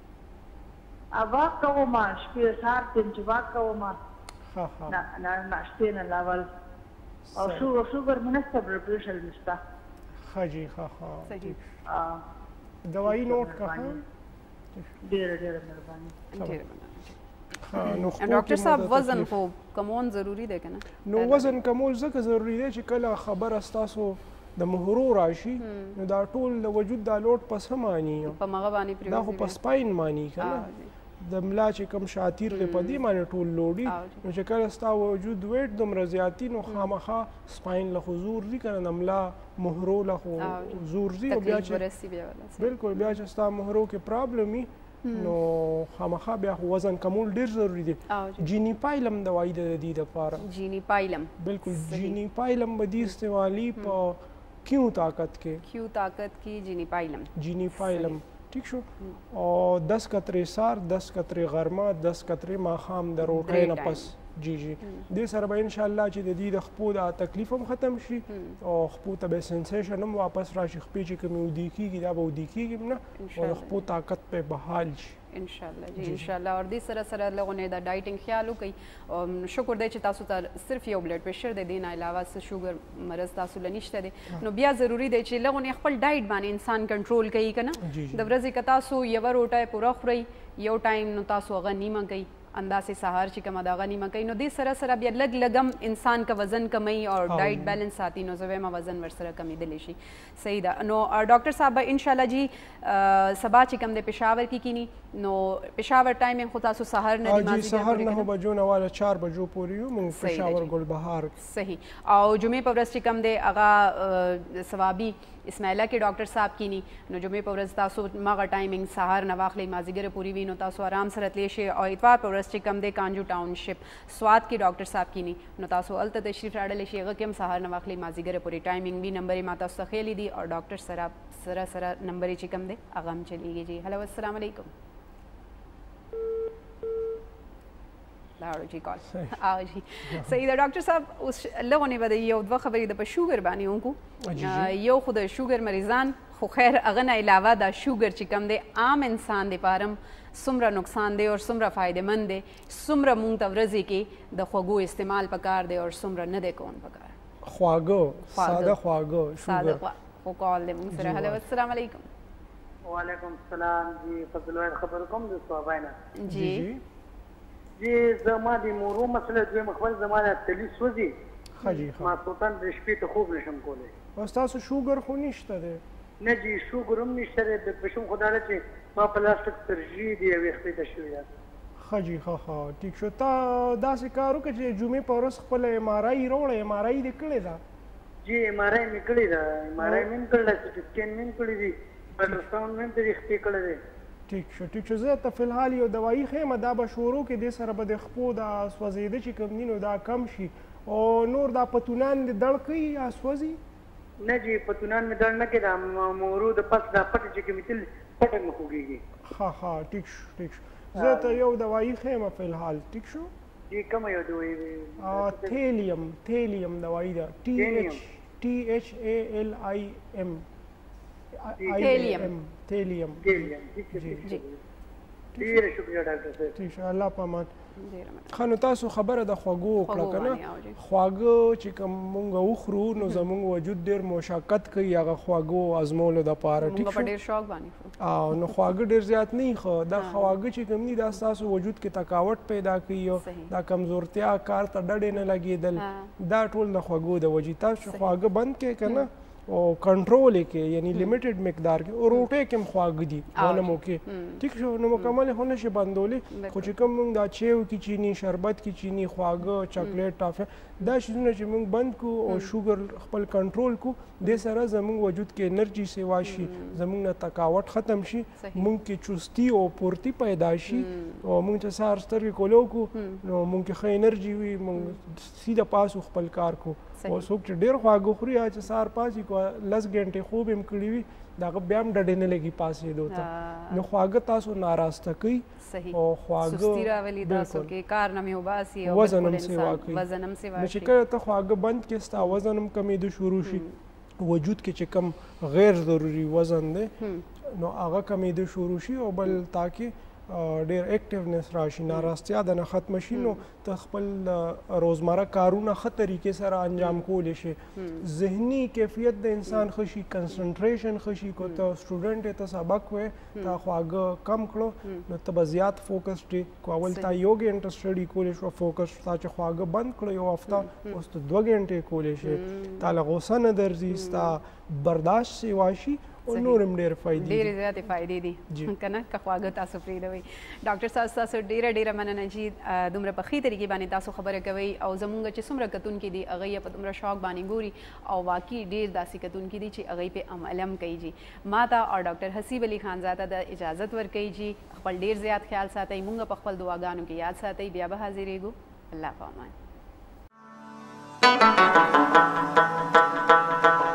واک کوم شپې سهار ټیم چې واک کوم ښه ښه ناشتې نه لاول او شوګر مې نشته بلډ پریشر مې شته ښه جي ښه ښه دوايي نوٹ کا ډېره ډېره مهرباني ډاکټر صاحب وزن خو کمون ضروری دی که نه نو وزن کمول ځکه ضروری دی چې کله خبره ستاسو د مهرو راشي نو دا ټول د وجود دا لوټ پس هم مانی په مغه باندې پریوزي دا خو په سپاین مانی که نه د ملا چې کوم شاتیر دی په دې باندې ټول لوړي نو چې کله ستا وجود ویټ دومره زیاتي نو خامخا سپاین له خو زور ځي که نه د ملا مهرو له خو زور ځي او بیا چې بلکل بیا چې ستا مهرو کې پرابلم وي نو خامخا بیا خو وزن کمول ډېر ضروري دی جیني پایلم دوايي د دې دپاره جیني پایلم بلکل جیني پایلم به دې استعمالي په کیو طاقت کې کیو طاقت کې جینی پایلم جینی پایلم ٹھیک شو او دس قطرے سار دس قطرے غرمه دس قطرے ماښام د روټۍ نه پس جی جی دې سره به انشاءالله چې د دې د خپو دا تکلیف هم ختم شي او خپو ته به سنسیشن هم واپس راشي خپې چې کومې ودې کېږي دا به ودې کېږي نه او د خپو طاقت په بحال شي انشاءالله جی انشاءالله اور دې سره سره لغونه د ډایټینګ خیال وکړي شکر دی چې تاسو ته صرف یو بلډ پریشر دی دې نه علاوه څه شوګر مرض تاسو له نشته دی نو بیا ضروری دی چې لغونه خپل ډایټ باندې انسان کنټرول کوي که نه د ورځې که تاسو یوه روټۍ پوره خورئ یو ټایم نو تاسو هغه نیمه کوئ انداسې سهار چې کومه د هغه نیمه کوي نو دې سره سره بیا لږ لږ انسان که وزن کمی او ډایټ بیلنس ساتي نو زه وایم وزن ورسره کمیدلی شي صحیح ده نو ډاکټر صاحب انشاءالله جی سبا چې کوم دی پېښور کې کینی نو پېښور ټایمینګ خو تاسو سهار نه جی سهار نهو بجو نه واله چار بجو پورې یو موږ پېښور ګلبهار صحیح او جمعې په ورځ چې کوم دی هغه ثوابي اسماعیله کې ډاکټر صاحب کینی نو جمعې په ورځ تاسو مغه ټایمینګ سهار نه واخلئ مازدیګره پورې وي نو تاسو آرام سره تلی شئ او اتوار په ورځ چې کوم دی کانجو ټاونشپ سوات کې ډاکټر صاحب کینی نو تاسو هلته تشریف راوړلی شئ هغه کې هم سهار نه واخلئ مازدیګره پورې ټایمینګ وي نمبر یې ما تاسو ته ښیلی دي او ډاکټر سره سره سره نمبر یې چې کوم دی هغه هم چلیږي جی هلو السلام علیکم لاړو جی کال او جی صحیح ده ډاکټر صاحب اوس لغونې به د یو دوه خبرې د په شوګر باندې وکړو یو خو د شوګر مریضان خو خیر هغه نه علاوه دا شوګر چې کوم دی عام انسان دپاره هم څومره نقصان دی او څومره فایدهمند دی څومره مونږ ته ورځې کې د خوږو استعمال پکار دی او څومره نه دی کول پکار خواږه ساده خواږه ساده خو کال دی مونږ سره هلو السلام علیکم وعلیکم السلام جی فضل واحد خبر کوم د صواباینه جی جی زما د مورو مسله دوی مخبل زما د تلی سوزي خجی ما سلطان د شپې ته خوب نشم کولی او تاسو شوګر خو نشته دی نه جی شوګر هم نشته دی د پښم خدای له چې ما پلاستیک ترجیح دی وختې ته شوی دی خجی ښه ښه ټیک شو تا داسې کار وکړه چې جمعې په ورځ خپل ایم آر آی راوړه ایم آر آی دې کړې ده جی ایم آر آی مې کړې ده ایم آر آی مې هم کړله سټي سکین مې هم کړی دي الټراساونډ مې هم ترې اختې کړی دی ټیک شو ټیک شو زه ته فلحال یو دوايي ښیم دا به شروع کې دې سره به د خپو دا سوځېده چې کوم دي نو دا کم شي او نور دا پتونان دې دړ کوي یا سوځي نه جی پتونان مې دړ نه کوي دا مورو د پس دا پټ چې کومې تل پټه مې خوږېږي ښه ښه ټیک شو ټیک شو زه ته یو دوايي ښیم فلحال ټیک شو جی کومه یو دوايي تھیلیم تھیلیم دوايي ده ټي ایچ ټي ایچ اے ایل آئی ایم تیلیم تیلیم تیلیم جی ډیره شکریہ ډاکټر صاحب ان شاء الله پامان ډیره مننه. خانو تاسو خبره د خوږو وکړه خوږو کنه باندې، او جی. خواږه چې کوم مونږ وخورو نو زمونږ وجود ډیر مشقت کوي هغه خواږو ازمولو دپاره موږ ټیک په شو ډیر شوق باندې خورو. او نو خواږه ډیر زیات نه خو دا خواږه چې کوم دي دا ستاسو وجود کې تکاوت پیدا کوي او صحیح. دا کمزورتیا کار ته ډډې نه لګېدل ها. دا ټول د خوږو د وجې تاسو صحیح. خواږه بند کې که نه او کنټرول یې کې یعنی لیمیټډ مقدار کې او روټۍ کې هم خواږه دي او ونه جی. مو کې ټیک شو نو مکمل خو نشي بندولی خو چې کوم موږ دا چیو کې چینی شربت کې چینی خواږه چاکلیټ ټافه دا شیزونه چې موږ بند کو او شوګر خپل کنټرول کو د سره زموږ وجود کې انرژي سیوا شي زموږ نه تکاوت ختم شي صحیح. موږ کې چستی او پورتی پیدا شي او موږ چې سهار سترګې کولو کو نو موږ کې ښه انرژي وي موږ سیده پاسو خپل کار کو صحیح. او څوک چې ډېر خواږه خوري هغه چې سهار پاسي کو لس ګنټې خوب هم کړي وي د هغه بیا هم ډډې نه لګي پاسېدو ته نو خواږه تاسو ناراسته کوي صحیح. او خواږه سستی راولي تاسو بالکل. کې کار نه مې وباسي او وزن بالکل هم سیوا انسان کوي. وزن هم سیوا نو چې شي. کله ته خواږه بند کې ستا وزن هم کمېدو شروع شي وجود کې چې کم غیر ضروري وزن دی نو هغه کمېدو شروع شي او بل تاکي ډېر اکټیونس راشي ناراستیا د نه ختم شي نو ته خپل روزمره کارونه ښه طریقې سره انجام کولی شي ذهني کیفیت د انسان ښه شي کنسنټریشن ښه شي کو ته سټوډنټ یې ته سبق وې تا خواږه کم کړو نو ته به زیات فوکس ډې کو اول تا یو ګنټه سټډي کولی شو فوکس تا چې خواږه بند کړو یو هفته اوس ته دوه ګنټې کولی شي تا له غوسه نه درځي ستا برداشت سیوا شي او نور هم ډېر فایدې ډېرې زیاتې فایدې دي که نه که خواږه تاسو پرېږدوئ. ډاکټر صاحب ستاسو ډېره ډېره مننه چې دومره په ښې طریقې باندې تاسو خبره کوئ او زمونږ چې څومره کتونکي دي هغه یې په دومره شوق باندې ګوري او واقعي ډېر داسې کتونکي دي چې هغوی پې عمل هم کوي جي. ما ته او ډاکټر حسیب علي خان زاده د اجازت ورکوي جي. خپل ډېر زیات خیال ساتئ مونږ په خپل دعاګانو کې یاد ساتئ بیا به حاضرېږو. الله په امان.